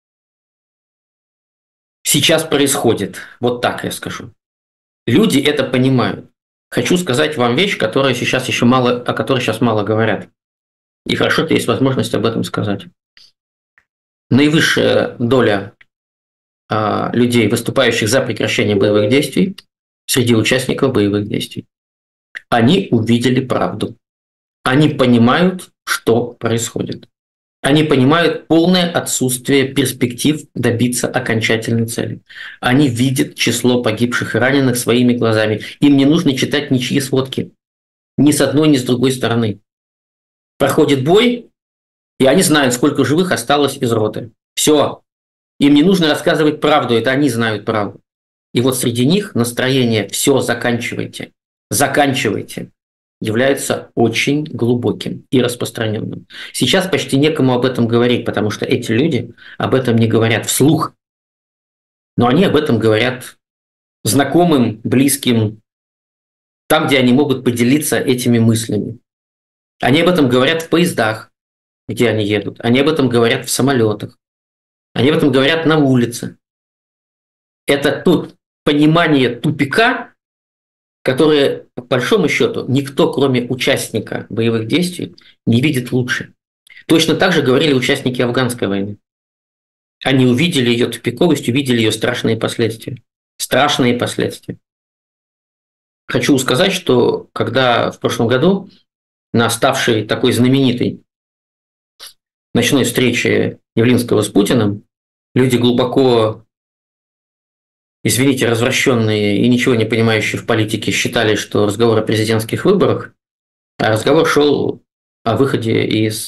сейчас происходит. Вот так я скажу. Люди это понимают. Хочу сказать вам вещь, которая сейчас еще мало, о которой сейчас мало говорят. И хорошо, что есть возможность об этом сказать. Наивысшая доля а, людей, выступающих за прекращение боевых действий, среди участников боевых действий. Они увидели правду. Они понимают, что происходит. Они понимают полное отсутствие перспектив добиться окончательной цели. Они видят число погибших и раненых своими глазами. Им не нужно читать ничьи сводки. Ни с одной, ни с другой стороны. Проходит бой, и они знают, сколько живых осталось из роты. Все. Им не нужно рассказывать правду, это они знают правду. И вот среди них настроение «все, заканчивайте, заканчивайте» является очень глубоким и распространенным. Сейчас почти некому об этом говорить, потому что эти люди об этом не говорят вслух. Но они об этом говорят знакомым, близким, там, где они могут поделиться этими мыслями. Они об этом говорят в поездах, где они едут. Они об этом говорят в самолетах. Они об этом говорят на улице. Это тут понимание тупика, которое, по большому счету, никто, кроме участника боевых действий, не видит лучше. Точно так же говорили участники афганской войны. Они увидели ее тупиковость, увидели ее страшные последствия. Страшные последствия. Хочу сказать, что когда в прошлом году на ставшей такой знаменитой ночной встрече Явлинского с Путиным люди глубоко, извините, развращенные и ничего не понимающие в политике считали, что разговор о президентских выборах, а разговор шел о выходе из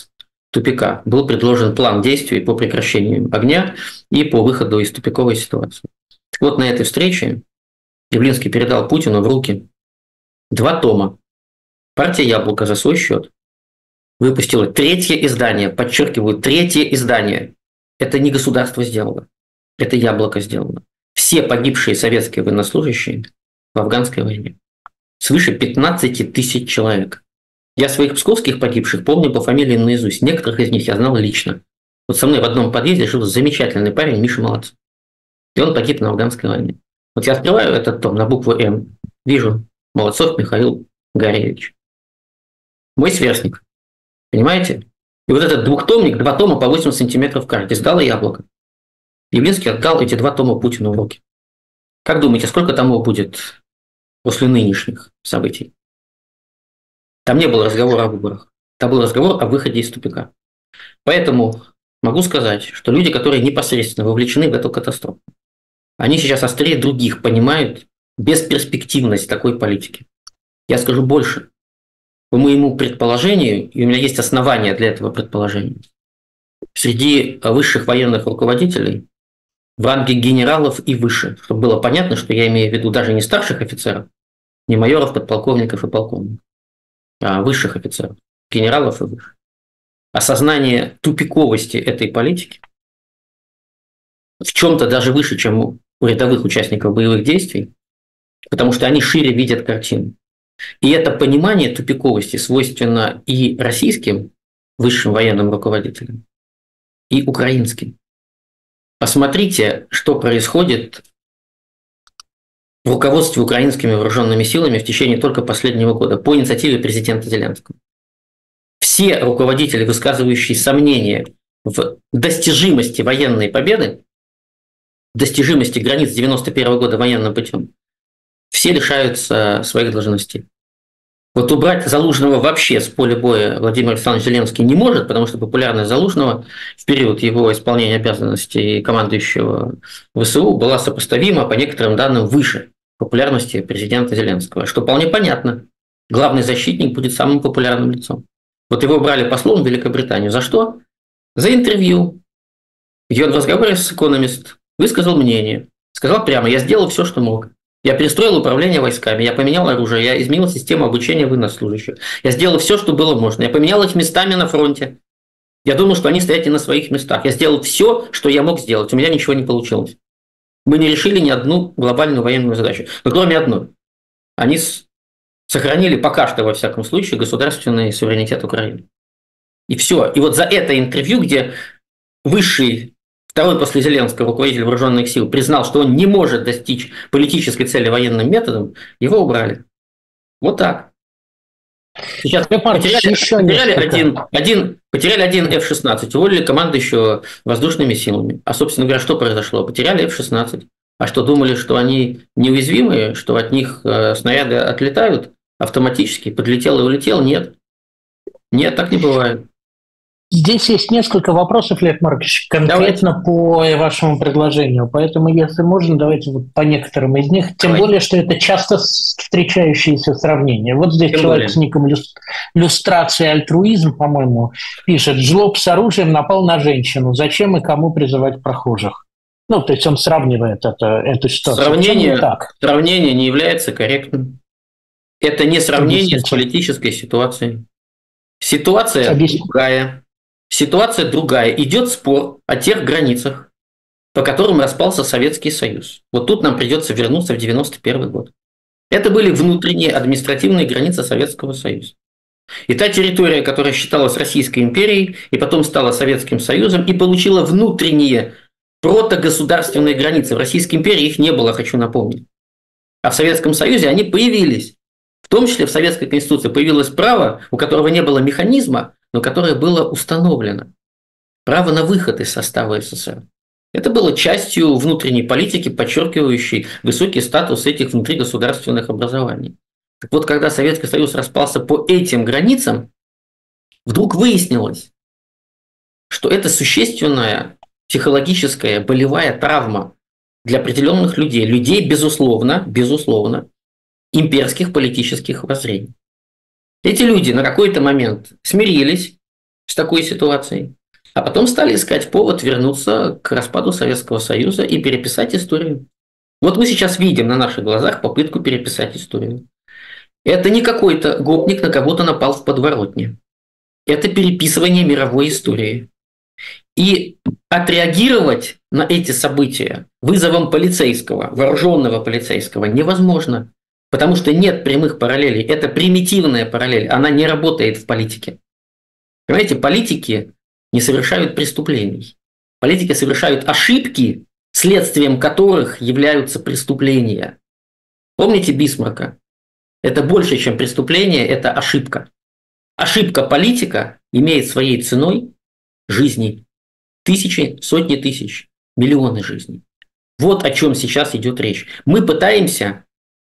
тупика был предложен план действий по прекращению огня и по выходу из тупиковой ситуации. Вот на этой встрече Явлинский передал Путину в руки два тома. Партия «Яблоко» за свой счет выпустила третье издание, подчеркиваю, третье издание. Это не государство сделало, это «Яблоко» сделало. Все погибшие советские военнослужащие в афганской войне. Свыше пятнадцати тысяч человек. Я своих псковских погибших помню по фамилиям наизусть. Некоторых из них я знал лично. Вот со мной в одном подъезде жил замечательный парень Миша Молодцов. И он погиб на афганской войне. Вот я открываю этот том на букву «М», вижу Молодцов Михаил Гаревич. Мой сверстник. Понимаете? И вот этот двухтомник, два тома по восемь сантиметров каждый, издало «Яблоко». Явлинский отдал эти два тома Путину в руки. Как думаете, сколько томов будет после нынешних событий? Там не было разговора о выборах. Там был разговор о выходе из тупика. Поэтому могу сказать, что люди, которые непосредственно вовлечены в эту катастрофу, они сейчас острее других понимают бесперспективность такой политики. Я скажу больше. По моему предположению, и у меня есть основания для этого предположения, среди высших военных руководителей в ранге генералов и выше, чтобы было понятно, что я имею в виду даже не старших офицеров, не майоров, подполковников и полковников, а высших офицеров, генералов и выше. Осознание тупиковости этой политики в чем-то даже выше, чем у рядовых участников боевых действий, потому что они шире видят картину. И это понимание тупиковости свойственно и российским высшим военным руководителям, и украинским. Посмотрите, что происходит в руководстве украинскими вооруженными силами в течение только последнего года по инициативе президента Зеленского. Все руководители, высказывающие сомнения в достижимости военной победы, достижимости границ девяносто первого года военным путем, все лишаются своих должностей. Вот убрать Залужного вообще с поля боя Владимир Александрович Зеленский не может, потому что популярность Залужного в период его исполнения обязанностей командующего ВСУ была сопоставима, по некоторым данным, выше популярности президента Зеленского, что вполне понятно. Главный защитник будет самым популярным лицом. Вот его брали послом в Великобританию. За что? За интервью, где он в разговоре с Economist высказал мнение. Сказал прямо: я сделал все, что мог. Я перестроил управление войсками, я поменял оружие, я изменил систему обучения военнослужащих. Я сделал все, что было можно. Я поменял их местами на фронте. Я думал, что они стоят не на своих местах. Я сделал все, что я мог сделать. У меня ничего не получилось. Мы не решили ни одну глобальную военную задачу. Но кроме одной. Они сохранили пока что, во всяком случае, государственный суверенитет Украины. И все. И вот за это интервью, где высший, второй после Зеленского руководитель вооруженных сил признал, что он не может достичь политической цели военным методом, его убрали. Вот так. Сейчас потеряли, потеряли, один, один, потеряли один эф шестнадцать, уволили командующего воздушными силами. А, собственно говоря, что произошло? Потеряли эф шестнадцать. А что, думали, что они неуязвимые, что от них снаряды отлетают автоматически? Подлетел и улетел? Нет. Нет, так не бывает. Здесь есть несколько вопросов, Лев Маркович, конкретно давайте. По вашему предложению. Поэтому, если можно, давайте вот по некоторым из них. Тем давайте. Более, что это часто встречающиеся сравнения. Вот здесь Тем человек более. С ником «Люстрация альтруизм», по-моему, пишет: «Жлоб с оружием напал на женщину. Зачем и кому призывать прохожих?» Ну, то есть он сравнивает это, эту ситуацию. Сравнение, так? Сравнение не является корректным. Это не сравнение с политической ситуацией. Ситуация Объясните. другая. Ситуация другая. Идет спор о тех границах, по которым распался Советский Союз. Вот тут нам придется вернуться в девяносто первый год. Это были внутренние административные границы Советского Союза. И та территория, которая считалась Российской империей, и потом стала Советским Союзом, и получила внутренние протогосударственные границы. В Российской империи их не было, хочу напомнить. А в Советском Союзе они появились. В том числе в Советской Конституции появилось право, у которого не было механизма, но которое было установлено. Право на выход из состава СССР. Это было частью внутренней политики, подчеркивающей высокий статус этих внутригосударственных образований. Так вот, когда Советский Союз распался по этим границам, вдруг выяснилось, что это существенная психологическая болевая травма для определенных людей. Людей, безусловно, безусловно, имперских политических воззрений. Эти люди на какой-то момент смирились с такой ситуацией, а потом стали искать повод вернуться к распаду Советского Союза и переписать историю. Вот мы сейчас видим на наших глазах попытку переписать историю. Это не какой-то гопник на кого-то напал в подворотне. Это переписывание мировой истории. И отреагировать на эти события вызовом полицейского, вооруженного полицейского невозможно, потому что нет прямых параллелей. Это примитивная параллель, она не работает в политике. Понимаете, политики не совершают преступлений. Политики совершают ошибки, следствием которых являются преступления. Помните Бисмарка? Это больше, чем преступление, это ошибка. Ошибка политика имеет своей ценой жизни. Тысячи, сотни тысяч, миллионы жизней. Вот о чем сейчас идет речь. Мы пытаемся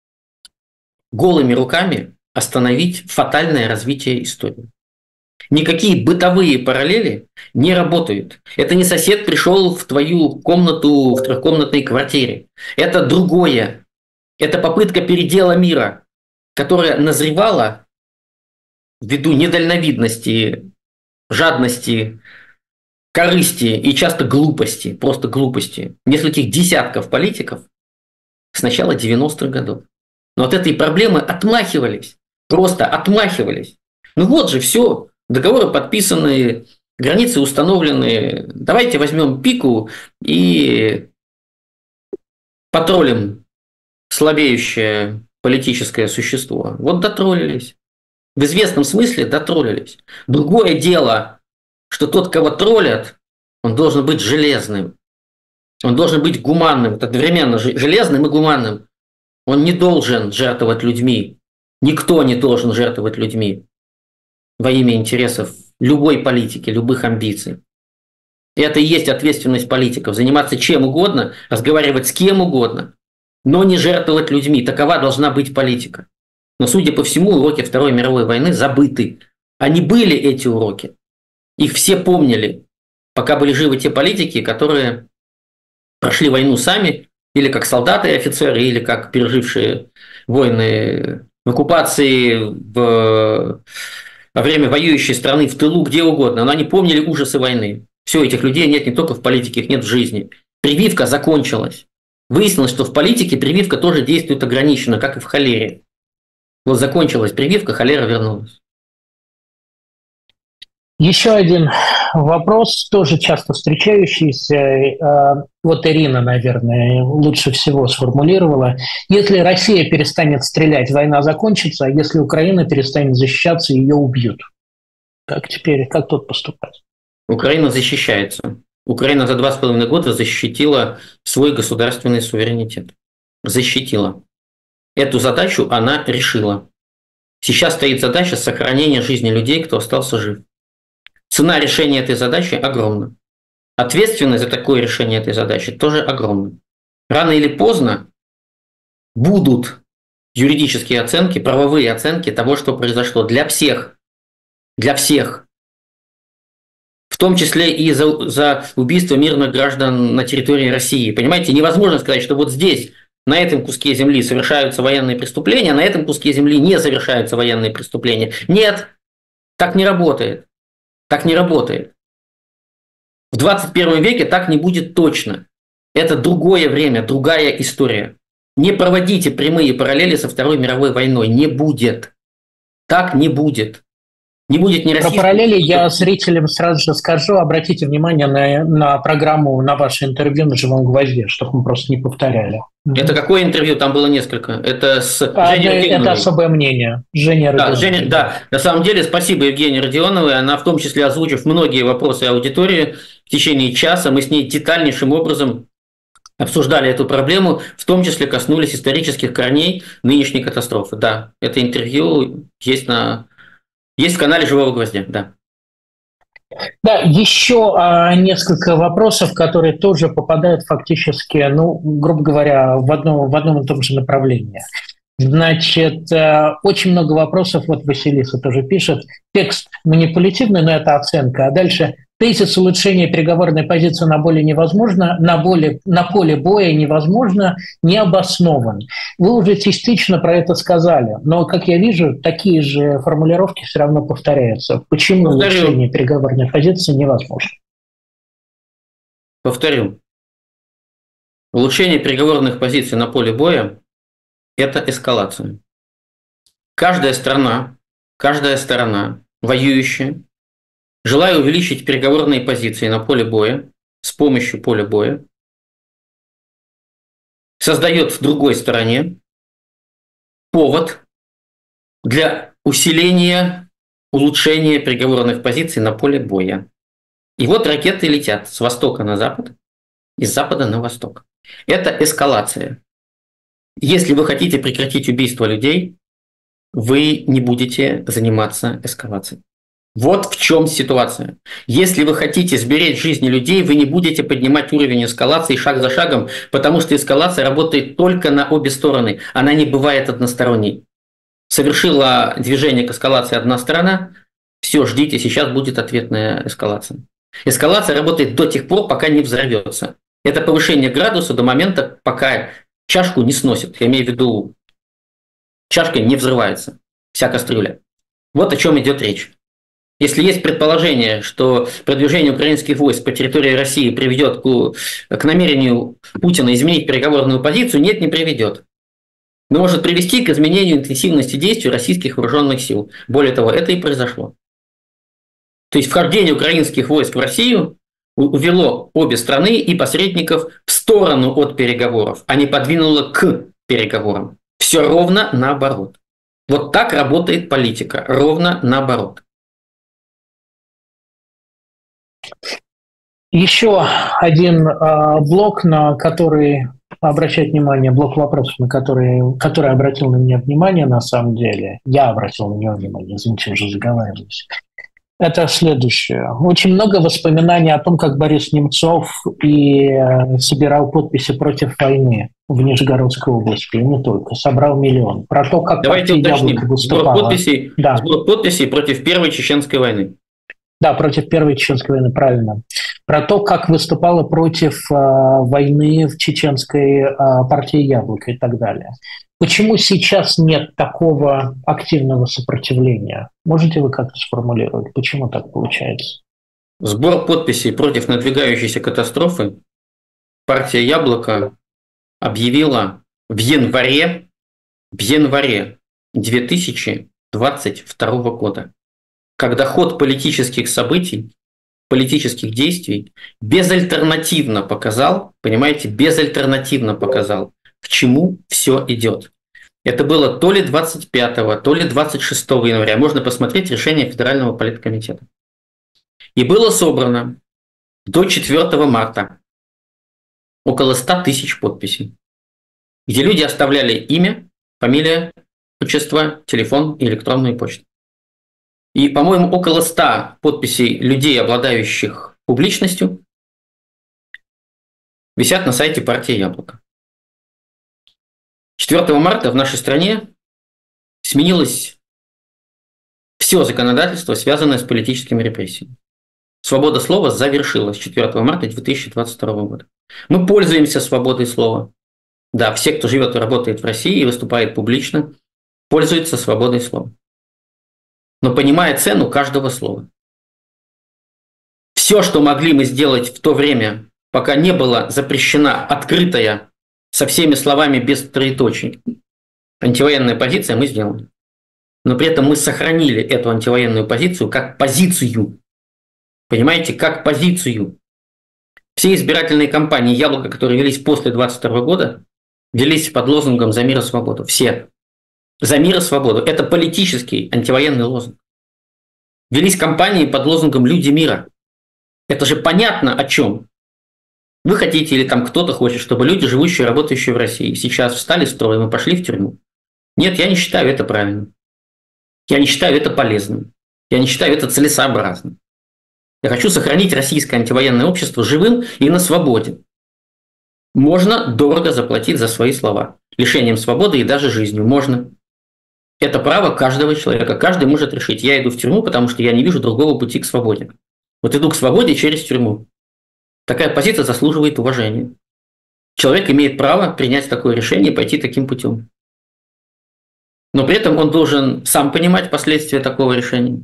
голыми руками остановить фатальное развитие истории. Никакие бытовые параллели не работают. Это не сосед пришел в твою комнату в трехкомнатной квартире. Это другое. Это попытка передела мира, которая назревала ввиду недальновидности, жадности, корысти и часто глупости, просто глупости нескольких десятков политиков с начала девяностых годов. Но от этой проблемы отмахивались, просто отмахивались. Ну вот же все, договоры подписаны, границы установлены, давайте возьмем пику и потроллим слабеющее политическое существо. Вот дотроллились. В известном смысле дотроллились. Другое дело, что тот, кого троллят, он должен быть железным. Он должен быть гуманным, одновременно железным и гуманным. Он не должен жертвовать людьми. Никто не должен жертвовать людьми во имя интересов любой политики, любых амбиций. И это и есть ответственность политиков. Заниматься чем угодно, разговаривать с кем угодно, но не жертвовать людьми. Такова должна быть политика. Но, судя по всему, уроки Второй мировой войны забыты. Они были, эти уроки. Их все помнили, пока были живы те политики, которые прошли войну сами, или как солдаты и офицеры, или как пережившие войны в оккупации, в... во время воюющей страны, в тылу, где угодно. Но они помнили ужасы войны. Все, этих людей нет не только в политике, их нет в жизни. Прививка закончилась. Выяснилось, что в политике прививка тоже действует ограниченно, как и в холере. Вот закончилась прививка, холера вернулась. Еще один вопрос, тоже часто встречающийся. Вот Ирина, наверное, лучше всего сформулировала. Если Россия перестанет стрелять, война закончится, а если Украина перестанет защищаться, ее убьют. Как теперь, как тут поступать? Украина защищается. Украина за два с половиной года защитила свой государственный суверенитет. Защитила. Эту задачу она решила. Сейчас стоит задача сохранения жизни людей, кто остался жив. Цена решения этой задачи огромна. Ответственность за такое решение этой задачи тоже огромна. Рано или поздно будут юридические оценки, правовые оценки того, что произошло для всех. Для всех. В том числе и за, за убийство мирных граждан на территории России. Понимаете, невозможно сказать, что вот здесь, на этом куске земли совершаются военные преступления, а на этом куске земли не совершаются военные преступления. Нет, так не работает. Так не работает. В двадцать первом веке так не будет точно. Это другое время, другая история. Не проводите прямые параллели со Второй мировой войной. Не будет. Так не будет. Не будет ни российского... Про параллели я зрителям сразу же скажу. Обратите внимание на, на программу, на ваше интервью на «Живом гвозде», чтобы мы просто не повторяли. Это какое интервью? Там было несколько. Это с а, Женей Родионовой. Это особое мнение. Женя да, Родионовой. Женя, да, на самом деле спасибо Евгении Родионовой. Она в том числе, озвучив многие вопросы аудитории, в течение часа мы с ней детальнейшим образом обсуждали эту проблему, в том числе коснулись исторических корней нынешней катастрофы. Да, это интервью есть на... Есть в канале «Живого гвоздя», да. Да, еще а, несколько вопросов, которые тоже попадают фактически, ну, грубо говоря, в одном, в одном и том же направлении. Значит, очень много вопросов, вот Василиса тоже пишет, текст манипулятивный, но это оценка, а дальше Тезис улучшения переговорной позиции на поле невозможно, на, более, на поле боя невозможно, не обоснован. Вы уже частично про это сказали, но, как я вижу, такие же формулировки все равно повторяются. Почему Повторю. улучшение переговорной позиции невозможно? Повторю. Улучшение переговорных позиций на поле боя – это эскалация. Каждая страна, каждая сторона, воюющая, желая увеличить переговорные позиции на поле боя с помощью поля боя, создает в другой стороне повод для усиления, улучшения переговорных позиций на поле боя. И вот ракеты летят с востока на запад, из запада на восток. Это эскалация. Если вы хотите прекратить убийство людей, вы не будете заниматься эскалацией. Вот в чем ситуация. Если вы хотите сберечь жизни людей, вы не будете поднимать уровень эскалации шаг за шагом, потому что эскалация работает только на обе стороны. Она не бывает односторонней. Совершила движение к эскалации одна сторона, все, ждите, сейчас будет ответная эскалация. Эскалация работает до тех пор, пока не взорвется. Это повышение градуса до момента, пока чашку не сносит. Я имею в виду, чашка не взрывается, вся кастрюля. Вот о чем идет речь. Если есть предположение, что продвижение украинских войск по территории России приведет к, к намерению Путина изменить переговорную позицию, нет, не приведет. Но может привести к изменению интенсивности действий российских вооруженных сил. Более того, это и произошло. То есть вхождение украинских войск в Россию увело обе страны и посредников в сторону от переговоров, а не подвинуло к переговорам. Все ровно наоборот. Вот так работает политика, ровно наоборот. Еще один э, блок, на который обращать внимание, блок вопросов, на который, который обратил на меня внимание, на самом деле, я обратил на него внимание, извините, уже заговариваюсь. Это следующее. Очень много воспоминаний о том, как Борис Немцов и э, собирал подписи против войны в Нижегородской области, и не только, собрал миллион. Про то, как Давайте уточним, сбор подписей, да. сбор подписей против Первой Чеченской войны. Да, против Первой Чеченской войны, правильно. Про то, как выступала против э, войны в чеченской э, партии «Яблоко» и так далее. Почему сейчас нет такого активного сопротивления? Можете вы как-то сформулировать, почему так получается? Сбор подписей против надвигающейся катастрофы партия «Яблоко» объявила в январе, в январе две тысячи двадцать второго года, когда ход политических событий, политических действий безальтернативно показал, понимаете, безальтернативно показал, к чему все идет. Это было то ли двадцать пятого, то ли двадцать шестого января. Можно посмотреть решение Федерального политкомитета. И было собрано до четвёртого марта около ста тысяч подписей, где люди оставляли имя, фамилия, отчество, телефон и электронную почту. И, по-моему, около ста подписей людей, обладающих публичностью, висят на сайте партии «Яблоко». четвёртого марта в нашей стране сменилось все законодательство, связанное с политическими репрессиями. Свобода слова завершилась четвёртого марта две тысячи двадцать второго года. Мы пользуемся свободой слова. Да, все, кто живет и работает в России и выступает публично, пользуются свободой слова. Но понимая цену каждого слова. Все, что могли мы сделать в то время, пока не была запрещена открытая, со всеми словами без троеточий, антивоенная позиция, мы сделали. Но при этом мы сохранили эту антивоенную позицию как позицию. Понимаете, как позицию. Все избирательные кампании «Яблоко», которые велись после двадцать второго года, велись под лозунгом «За мир и свободу». Все. «За мир и свободу». Это политический антивоенный лозунг. Велись кампании под лозунгом «Люди мира». Это же понятно о чем. Вы хотите или там кто-то хочет, чтобы люди, живущие и работающие в России, сейчас встали строем и пошли в тюрьму? Нет, я не считаю это правильным. Я не считаю это полезным. Я не считаю это целесообразным. Я хочу сохранить российское антивоенное общество живым и на свободе. Можно дорого заплатить за свои слова. Лишением свободы и даже жизнью. Можно. Это право каждого человека. Каждый может решить, я иду в тюрьму, потому что я не вижу другого пути к свободе. Вот иду к свободе через тюрьму. Такая позиция заслуживает уважения. Человек имеет право принять такое решение и пойти таким путем. Но при этом он должен сам понимать последствия такого решения.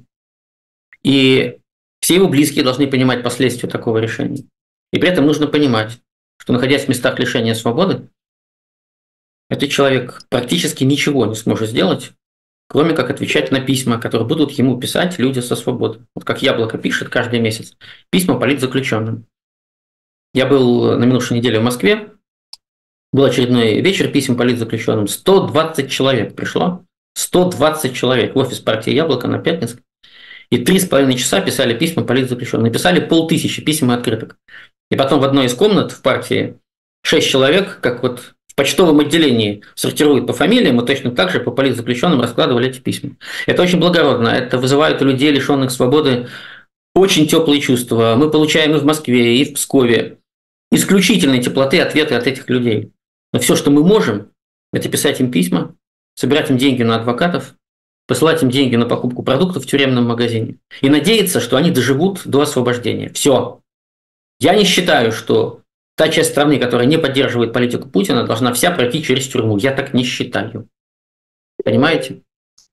И все его близкие должны понимать последствия такого решения. И при этом нужно понимать, что, находясь в местах лишения свободы, этот человек практически ничего не сможет сделать, кроме как отвечать на письма, которые будут ему писать люди со свободы. Вот как Яблоко пишет каждый месяц письма политзаключенным. Я был на минувшей неделе в Москве, был очередной вечер писем политзаключенным. сто двадцать человек пришло, сто двадцать человек в офис партии Яблоко на Пятницкой. И три с половиной часа писали письма политзаключенным. Написали полтысячи писем и открыток. И потом в одной из комнат в партии шесть человек, как вот в почтовом отделении сортируют по фамилиям, мы точно так же по политзаключенным раскладывали эти письма. Это очень благородно. Это вызывает у людей, лишенных свободы, очень теплые чувства. Мы получаем и в Москве, и в Пскове исключительной теплоты ответы от этих людей. Но все, что мы можем, это писать им письма, собирать им деньги на адвокатов, посылать им деньги на покупку продуктов в тюремном магазине и надеяться, что они доживут до освобождения. Все. Я не считаю, что та часть страны, которая не поддерживает политику Путина, должна вся пройти через тюрьму. Я так не считаю. Понимаете?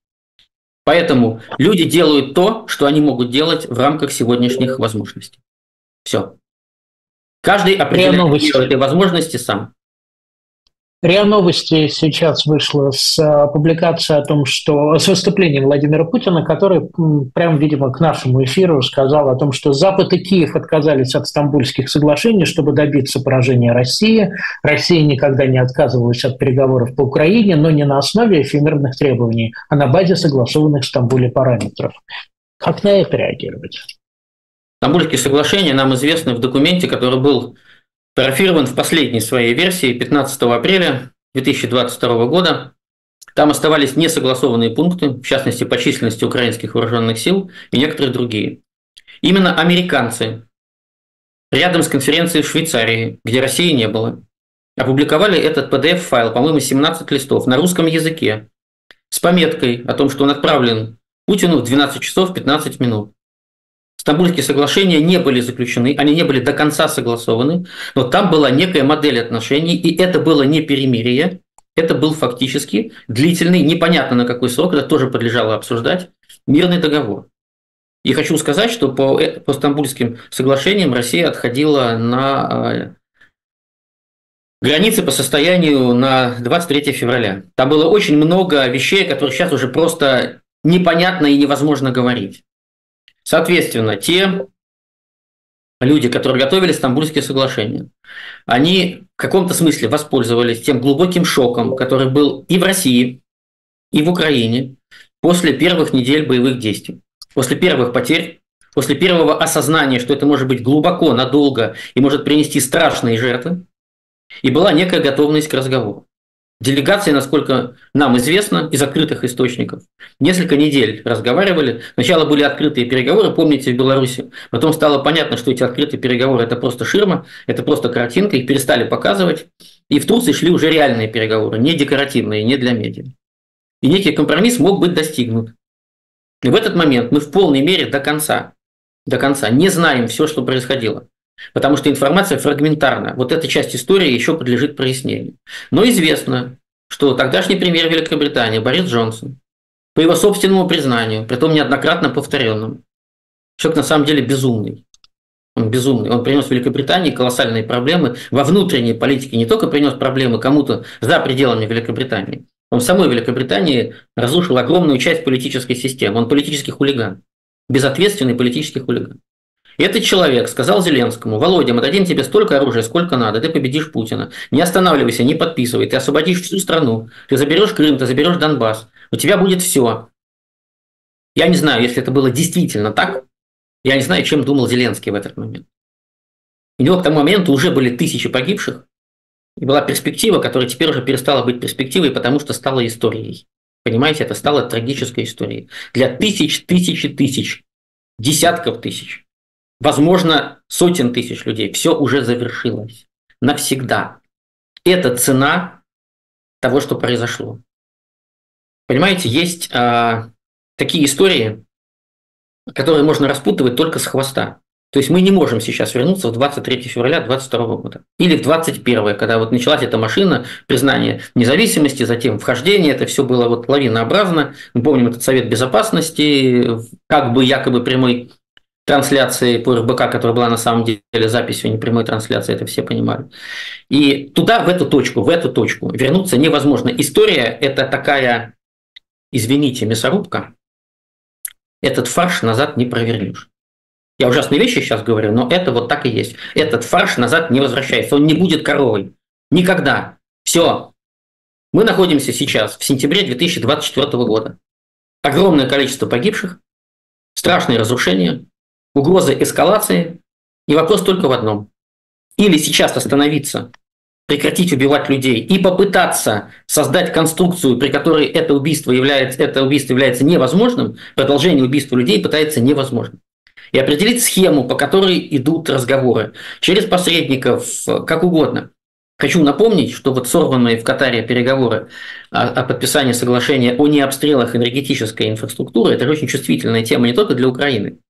Поэтому люди делают то, что они могут делать в рамках сегодняшних возможностей. Все. Каждый определяет этой возможности сам. РИА Новости сейчас вышла с публикацией о том, что с выступлением Владимира Путина, который прям, видимо, к нашему эфиру сказал о том, что Запад и Киев отказались от Стамбульских соглашений, чтобы добиться поражения России. Россия никогда не отказывалась от переговоров по Украине, но не на основе эфемерных требований, а на базе согласованных в Стамбуле параметров. Как на это реагировать? Стамбульские соглашения нам известны в документе, который был парафирован в последней своей версии пятнадцатого апреля две тысячи двадцать второго года. Там оставались несогласованные пункты, в частности, по численности украинских вооруженных сил и некоторые другие. Именно американцы рядом с конференцией в Швейцарии, где России не было, опубликовали этот пи ди эф-файл, по-моему, семнадцать листов, на русском языке, с пометкой о том, что он отправлен Путину в двенадцать часов пятнадцать минут. Стамбульские соглашения не были заключены, они не были до конца согласованы, но там была некая модель отношений, и это было не перемирие, это был фактически длительный, непонятно на какой срок, это тоже подлежало обсуждать, мирный договор. И хочу сказать, что по, по Стамбульским соглашениям Россия отходила на границы по состоянию на двадцать третье февраля. Там было очень много вещей, которые сейчас уже просто непонятно и невозможно говорить. Соответственно, те люди, которые готовили Стамбульские соглашения, они в каком-то смысле воспользовались тем глубоким шоком, который был и в России, и в Украине после первых недель боевых действий, после первых потерь, после первого осознания, что это может быть глубоко, надолго и может принести страшные жертвы, и была некая готовность к разговору. Делегации, насколько нам известно, из открытых источников, несколько недель разговаривали. Сначала были открытые переговоры, помните, в Беларуси. Потом стало понятно, что эти открытые переговоры – это просто ширма, это просто картинка, их перестали показывать. И в Турции шли уже реальные переговоры, не декоративные, не для медиа. И некий компромисс мог быть достигнут. И в этот момент мы в полной мере до конца, до конца не знаем все, что происходило. Потому что информация фрагментарна. Вот эта часть истории еще подлежит прояснению. Но известно, что тогдашний премьер Великобритании Борис Джонсон, по его собственному признанию, притом неоднократно повторенному, человек на самом деле безумный. Он безумный. Он принес Великобритании колоссальные проблемы во внутренней политике. Не только принес проблемы кому-то за пределами Великобритании. Он в самой Великобритании разрушил огромную часть политической системы. Он политический хулиган. Безответственный политический хулиган. И этот человек сказал Зеленскому: Володя, мы дадим тебе столько оружия, сколько надо, ты победишь Путина. Не останавливайся, не подписывай, ты освободишь всю страну, ты заберешь Крым, ты заберешь Донбасс, у тебя будет все. Я не знаю, если это было действительно так, я не знаю, чем думал Зеленский в этот момент. У него к тому моменту уже были тысячи погибших, и была перспектива, которая теперь уже перестала быть перспективой, потому что стала историей. Понимаете, это стало трагической историей. Для тысяч, тысяч, тысяч, десятков тысяч. Возможно, сотен тысяч людей. Все уже завершилось. Навсегда. Это цена того, что произошло. Понимаете, есть а, такие истории, которые можно распутывать только с хвоста. То есть мы не можем сейчас вернуться в двадцать третьего февраля двадцать второго года. Или в двадцать первое, когда вот началась эта машина, признание независимости, затем вхождение, это все было вот лавинообразно. Мы помним этот Совет Безопасности, как бы якобы прямой трансляции по эр бэ ка, которая была на самом деле записью, а не прямой трансляции, это все понимали. И туда, в эту точку, в эту точку вернуться невозможно. История – это такая, извините, мясорубка. Этот фарш назад не провернешь. Я ужасные вещи сейчас говорю, но это вот так и есть. Этот фарш назад не возвращается, он не будет коровой. Никогда. Все. Мы находимся сейчас в сентябре две тысячи двадцать четвёртого года. Огромное количество погибших, страшные разрушения, угроза эскалации. И вопрос только в одном. Или сейчас остановиться, прекратить убивать людей и попытаться создать конструкцию, при которой это убийство является, это убийство является невозможным, продолжение убийства людей пытается невозможным. И определить схему, по которой идут разговоры. Через посредников, как угодно. Хочу напомнить, что вот сорванные в Катаре переговоры о, о подписании соглашения о необстрелах энергетической инфраструктуры – это же очень чувствительная тема не только для Украины,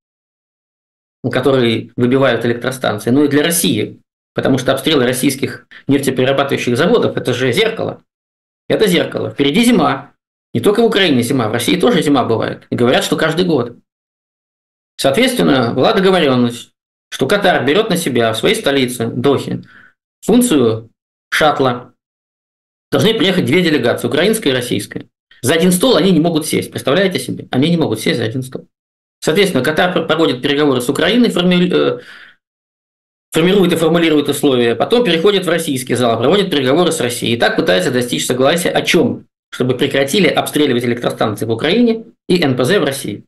которые выбивают электростанции, но и для России. Потому что обстрелы российских нефтеперерабатывающих заводов – это же зеркало. Это зеркало. Впереди зима. Не только в Украине зима, в России тоже зима бывает. И говорят, что каждый год. Соответственно, была договоренность, что Катар берет на себя в своей столице, Дохе, функцию шаттла. Должны приехать две делегации, украинская и российская. За один стол они не могут сесть. Представляете себе? Они не могут сесть за один стол. Соответственно, Катар проводит переговоры с Украиной, форми... формирует и формулирует условия, потом переходит в российский зал, проводит переговоры с Россией. И так пытается достичь согласия о чем? Чтобы прекратили обстреливать электростанции в Украине и эн пэ зэ в России.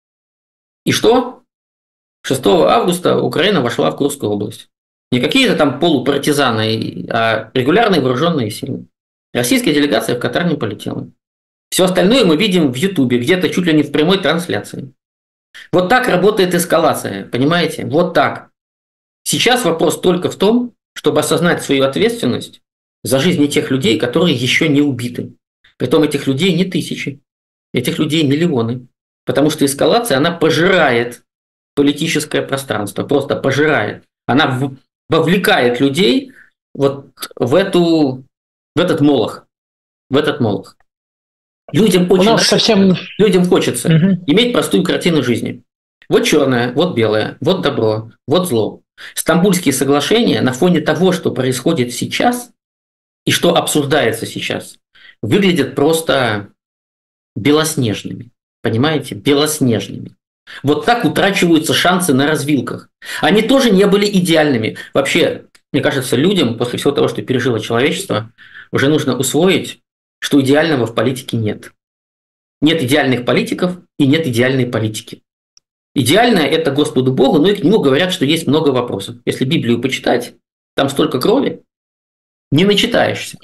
И что? шестого августа Украина вошла в Курскую область. Не какие-то там полупартизаны, а регулярные вооруженные силы. Российская делегация в Катар не полетела. Все остальное мы видим в Ютубе, где-то чуть ли не в прямой трансляции. Вот так работает эскалация, понимаете? Вот так. Сейчас вопрос только в том, чтобы осознать свою ответственность за жизни тех людей, которые еще не убиты. Притом этих людей не тысячи, этих людей миллионы. Потому что эскалация, она пожирает политическое пространство, просто пожирает. Она вовлекает людей вот в, эту, в этот молох. В этот молох. Людям очень нравится, совсем... людям хочется угу. иметь простую картину жизни. Вот черное, вот белое, вот добро, вот зло. Стамбульские соглашения на фоне того, что происходит сейчас и что обсуждается сейчас, выглядят просто белоснежными. Понимаете? Белоснежными. Вот так утрачиваются шансы на развилках. Они тоже не были идеальными. Вообще, мне кажется, людям после всего того, что пережило человечество, уже нужно усвоить, что идеального в политике нет. Нет идеальных политиков и нет идеальной политики. Идеальное – это Господу Богу, но и к нему говорят, что есть много вопросов. Если Библию почитать, там столько крови, не начитаешься.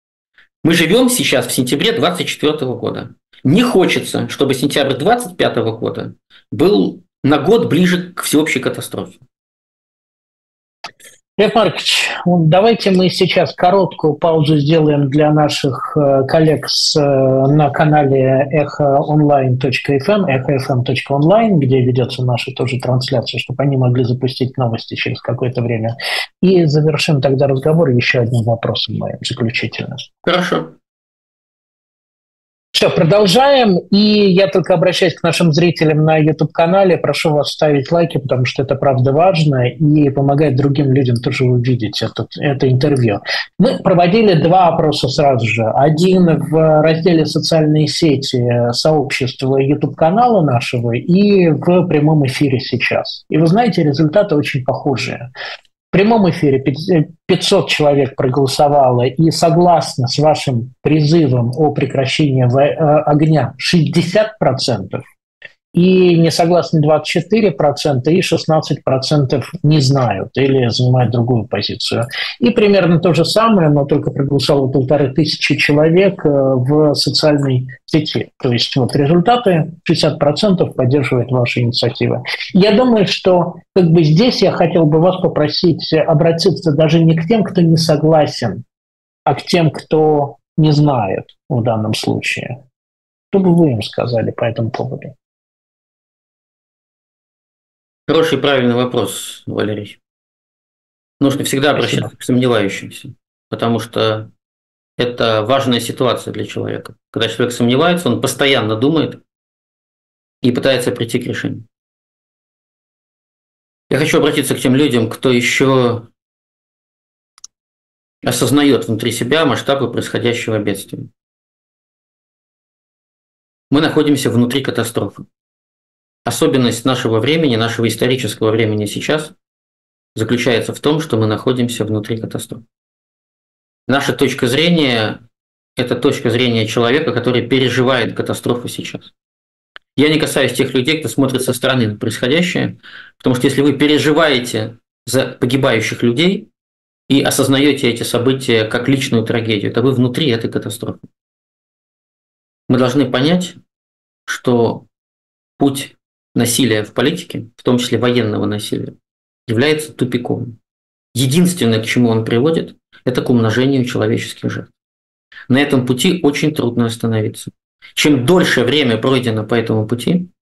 Мы живем сейчас в сентябре двадцать четвёртого года. Не хочется, чтобы сентябрь двадцать пятого года был на год ближе к всеобщей катастрофе. Лев Маркович, давайте мы сейчас короткую паузу сделаем для наших коллег с, на канале эхо онлайн точка эф эм, эхо эф эм точка онлайн, где ведется наша тоже трансляция, чтобы они могли запустить новости через какое-то время. И завершим тогда разговор еще одним вопросом моим заключительным. Хорошо. Все, продолжаем. И я только обращаюсь к нашим зрителям на YouTube-канале. Прошу вас ставить лайки, потому что это правда важно и помогает другим людям тоже увидеть это, это интервью. Мы проводили два опроса сразу же. Один в разделе «Социальные сети» сообщества YouTube-канала нашего и в прямом эфире сейчас. И вы знаете, результаты очень похожие. В прямом эфире пятьсот человек проголосовало, и согласно с вашим призывом о прекращении огня шестьдесят процентов, и не согласны двадцать четыре процента, и шестнадцать процентов не знают или занимают другую позицию. И примерно то же самое, но только проголосовало полторы тысячи человек в социальной сети. То есть вот результаты: шестьдесят процентов поддерживают ваши инициативы. Я думаю, что как бы здесь я хотел бы вас попросить обратиться даже не к тем, кто не согласен, а к тем, кто не знает в данном случае. Что бы вы им сказали по этому поводу? Хороший, правильный вопрос, Валерий. Нужно всегда Спасибо. обращаться к сомневающимся, потому что это важная ситуация для человека. Когда человек сомневается, он постоянно думает и пытается прийти к решению. Я хочу обратиться к тем людям, кто еще осознает внутри себя масштабы происходящего бедствия. Мы находимся внутри катастрофы. Особенность нашего времени, нашего исторического времени сейчас заключается в том, что мы находимся внутри катастрофы. Наша точка зрения – это точка зрения человека, который переживает катастрофу сейчас. Я не касаюсь тех людей, кто смотрит со стороны на происходящее, потому что если вы переживаете за погибающих людей и осознаете эти события как личную трагедию, то вы внутри этой катастрофы. Мы должны понять, что путь насилия в политике, в том числе военного насилия, является тупиковым. Единственное, к чему он приводит, это к умножению человеческих жертв. На этом пути очень трудно остановиться. Чем дольше время пройдено по этому пути,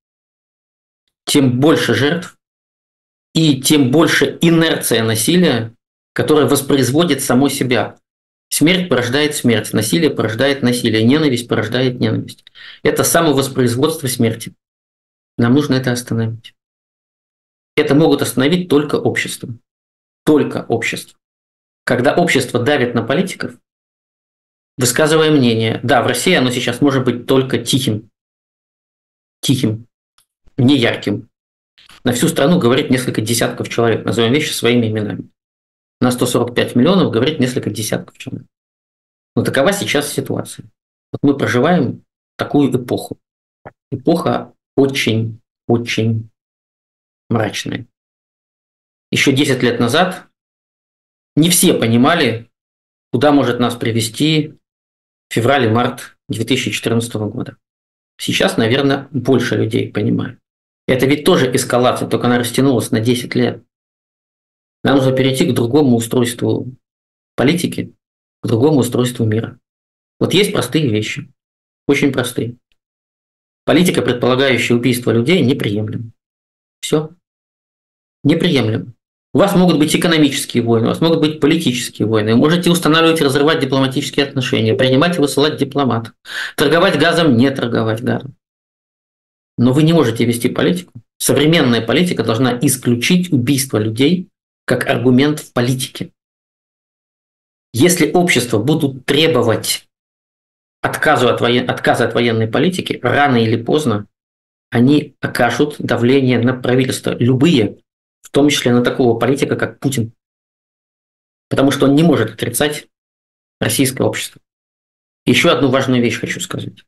тем больше жертв и тем больше инерция насилия, которая воспроизводит само себя. Смерть порождает смерть, насилие порождает насилие, ненависть порождает ненависть. Это самовоспроизводство смерти. Нам нужно это остановить. Это могут остановить только общество. Только общество. Когда общество давит на политиков, высказывая мнение, да, в России оно сейчас может быть только тихим, тихим, не ярким. На всю страну говорит несколько десятков человек, назовем вещи своими именами. На сто сорок пять миллионов говорит несколько десятков человек. Но такова сейчас ситуация. Вот мы проживаем такую эпоху. Эпоха очень, очень мрачная. Еще десять лет назад не все понимали, куда может нас привести февраль и март две тысячи четырнадцатого года. Сейчас, наверное, больше людей понимают. Это ведь тоже эскалация, только она растянулась на десять лет. Нам нужно перейти к другому устройству политики, к другому устройству мира. Вот есть простые вещи, очень простые. Политика, предполагающая убийство людей, неприемлема. Все. Неприемлемо. У вас могут быть экономические войны, у вас могут быть политические войны. Вы можете устанавливать и разрывать дипломатические отношения, принимать и высылать дипломатов, торговать газом, не торговать газом. Но вы не можете вести политику. Современная политика должна исключить убийство людей как аргумент в политике. Если общество будут требовать отказа от, воен... отказа от военной политики, рано или поздно они окажут давление на правительство. Любые, в том числе на такого политика, как Путин. Потому что он не может отрицать российское общество. Еще одну важную вещь хочу сказать.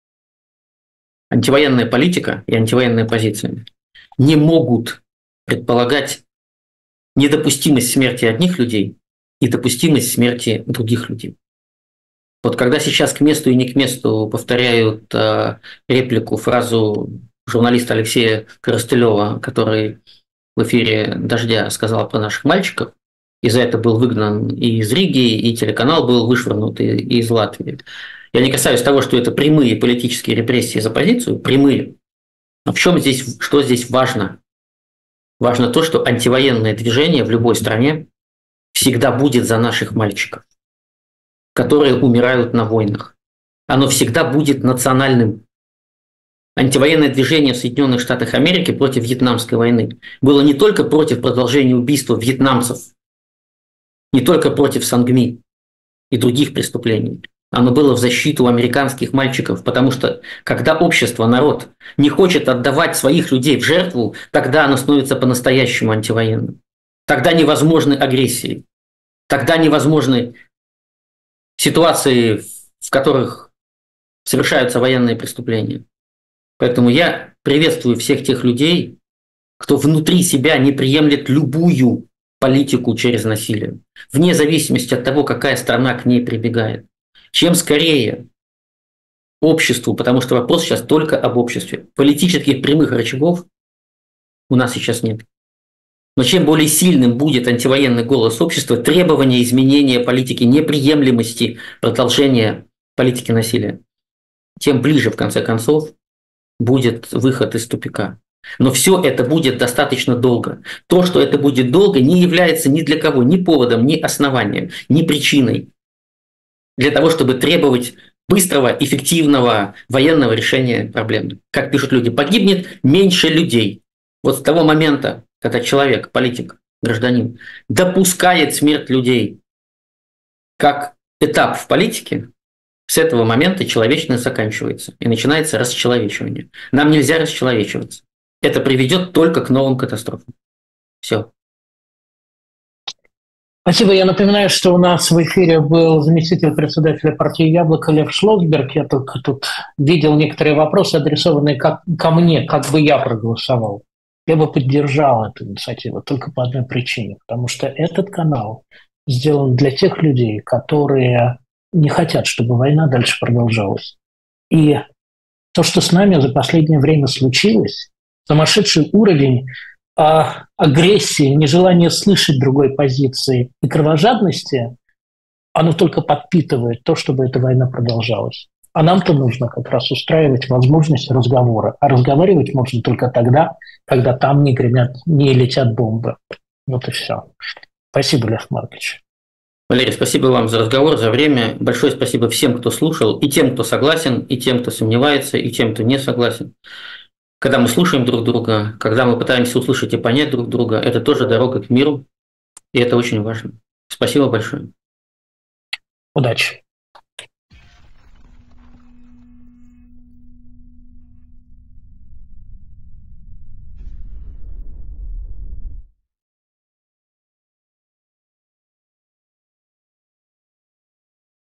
Антивоенная политика и антивоенная позиция не могут предполагать недопустимость смерти одних людей и допустимость смерти других людей. Вот когда сейчас к месту и не к месту повторяют э, реплику, фразу журналиста Алексея Коростылева, который в эфире «Дождя» сказал про наших мальчиков, и за это был выгнан и из Риги, и телеканал был вышвырнут и, и из Латвии. Я не касаюсь того, что это прямые политические репрессии за позицию, прямые. Но в чем здесь, что здесь важно? Важно то, что антивоенное движение в любой стране всегда будет за наших мальчиков, которые умирают на войнах. Оно всегда будет национальным. Антивоенное движение в Соединенных Штатах Америки против Вьетнамской войны было не только против продолжения убийства вьетнамцев, не только против Сангми и других преступлений. Оно было в защиту американских мальчиков, потому что когда общество, народ не хочет отдавать своих людей в жертву, тогда оно становится по-настоящему антивоенным. Тогда невозможны агрессии, тогда невозможны ситуации, в которых совершаются военные преступления. Поэтому я приветствую всех тех людей, кто внутри себя не приемлет любую политику через насилие, вне зависимости от того, какая страна к ней прибегает. Чем скорее обществу, потому что вопрос сейчас только об обществе, политических прямых рычагов у нас сейчас нет. Но чем более сильным будет антивоенный голос общества, требование изменения политики, неприемлемости продолжения политики насилия, тем ближе, в конце концов, будет выход из тупика. Но все это будет достаточно долго. То, что это будет долго, не является ни для кого ни поводом, ни основанием, ни причиной для того, чтобы требовать быстрого, эффективного военного решения проблемы. Как пишут люди, погибнет меньше людей. Вот с того момента, когда человек, политик, гражданин, допускает смерть людей как этап в политике, с этого момента человечность заканчивается и начинается расчеловечивание. Нам нельзя расчеловечиваться. Это приведет только к новым катастрофам. Все. Спасибо. Я напоминаю, что у нас в эфире был заместитель председателя партии «Яблоко» Лев Шлосберг. Я только тут видел некоторые вопросы, адресованные как, ко мне, как бы я проголосовал. Я бы поддержал эту инициативу только по одной причине, потому что этот канал сделан для тех людей, которые не хотят, чтобы война дальше продолжалась. И то, что с нами за последнее время случилось, сумасшедший уровень а, агрессии, нежелание слышать другой позиции и кровожадности, оно только подпитывает то, чтобы эта война продолжалась. А нам-то нужно как раз устраивать возможность разговора. А разговаривать можно только тогда, когда там не гремят, не летят бомбы. Вот и все. Спасибо, Лев Маркович. Валерий, спасибо вам за разговор, за время. Большое спасибо всем, кто слушал, и тем, кто согласен, и тем, кто сомневается, и тем, кто не согласен. Когда мы слушаем друг друга, когда мы пытаемся услышать и понять друг друга, это тоже дорога к миру, и это очень важно. Спасибо большое. Удачи.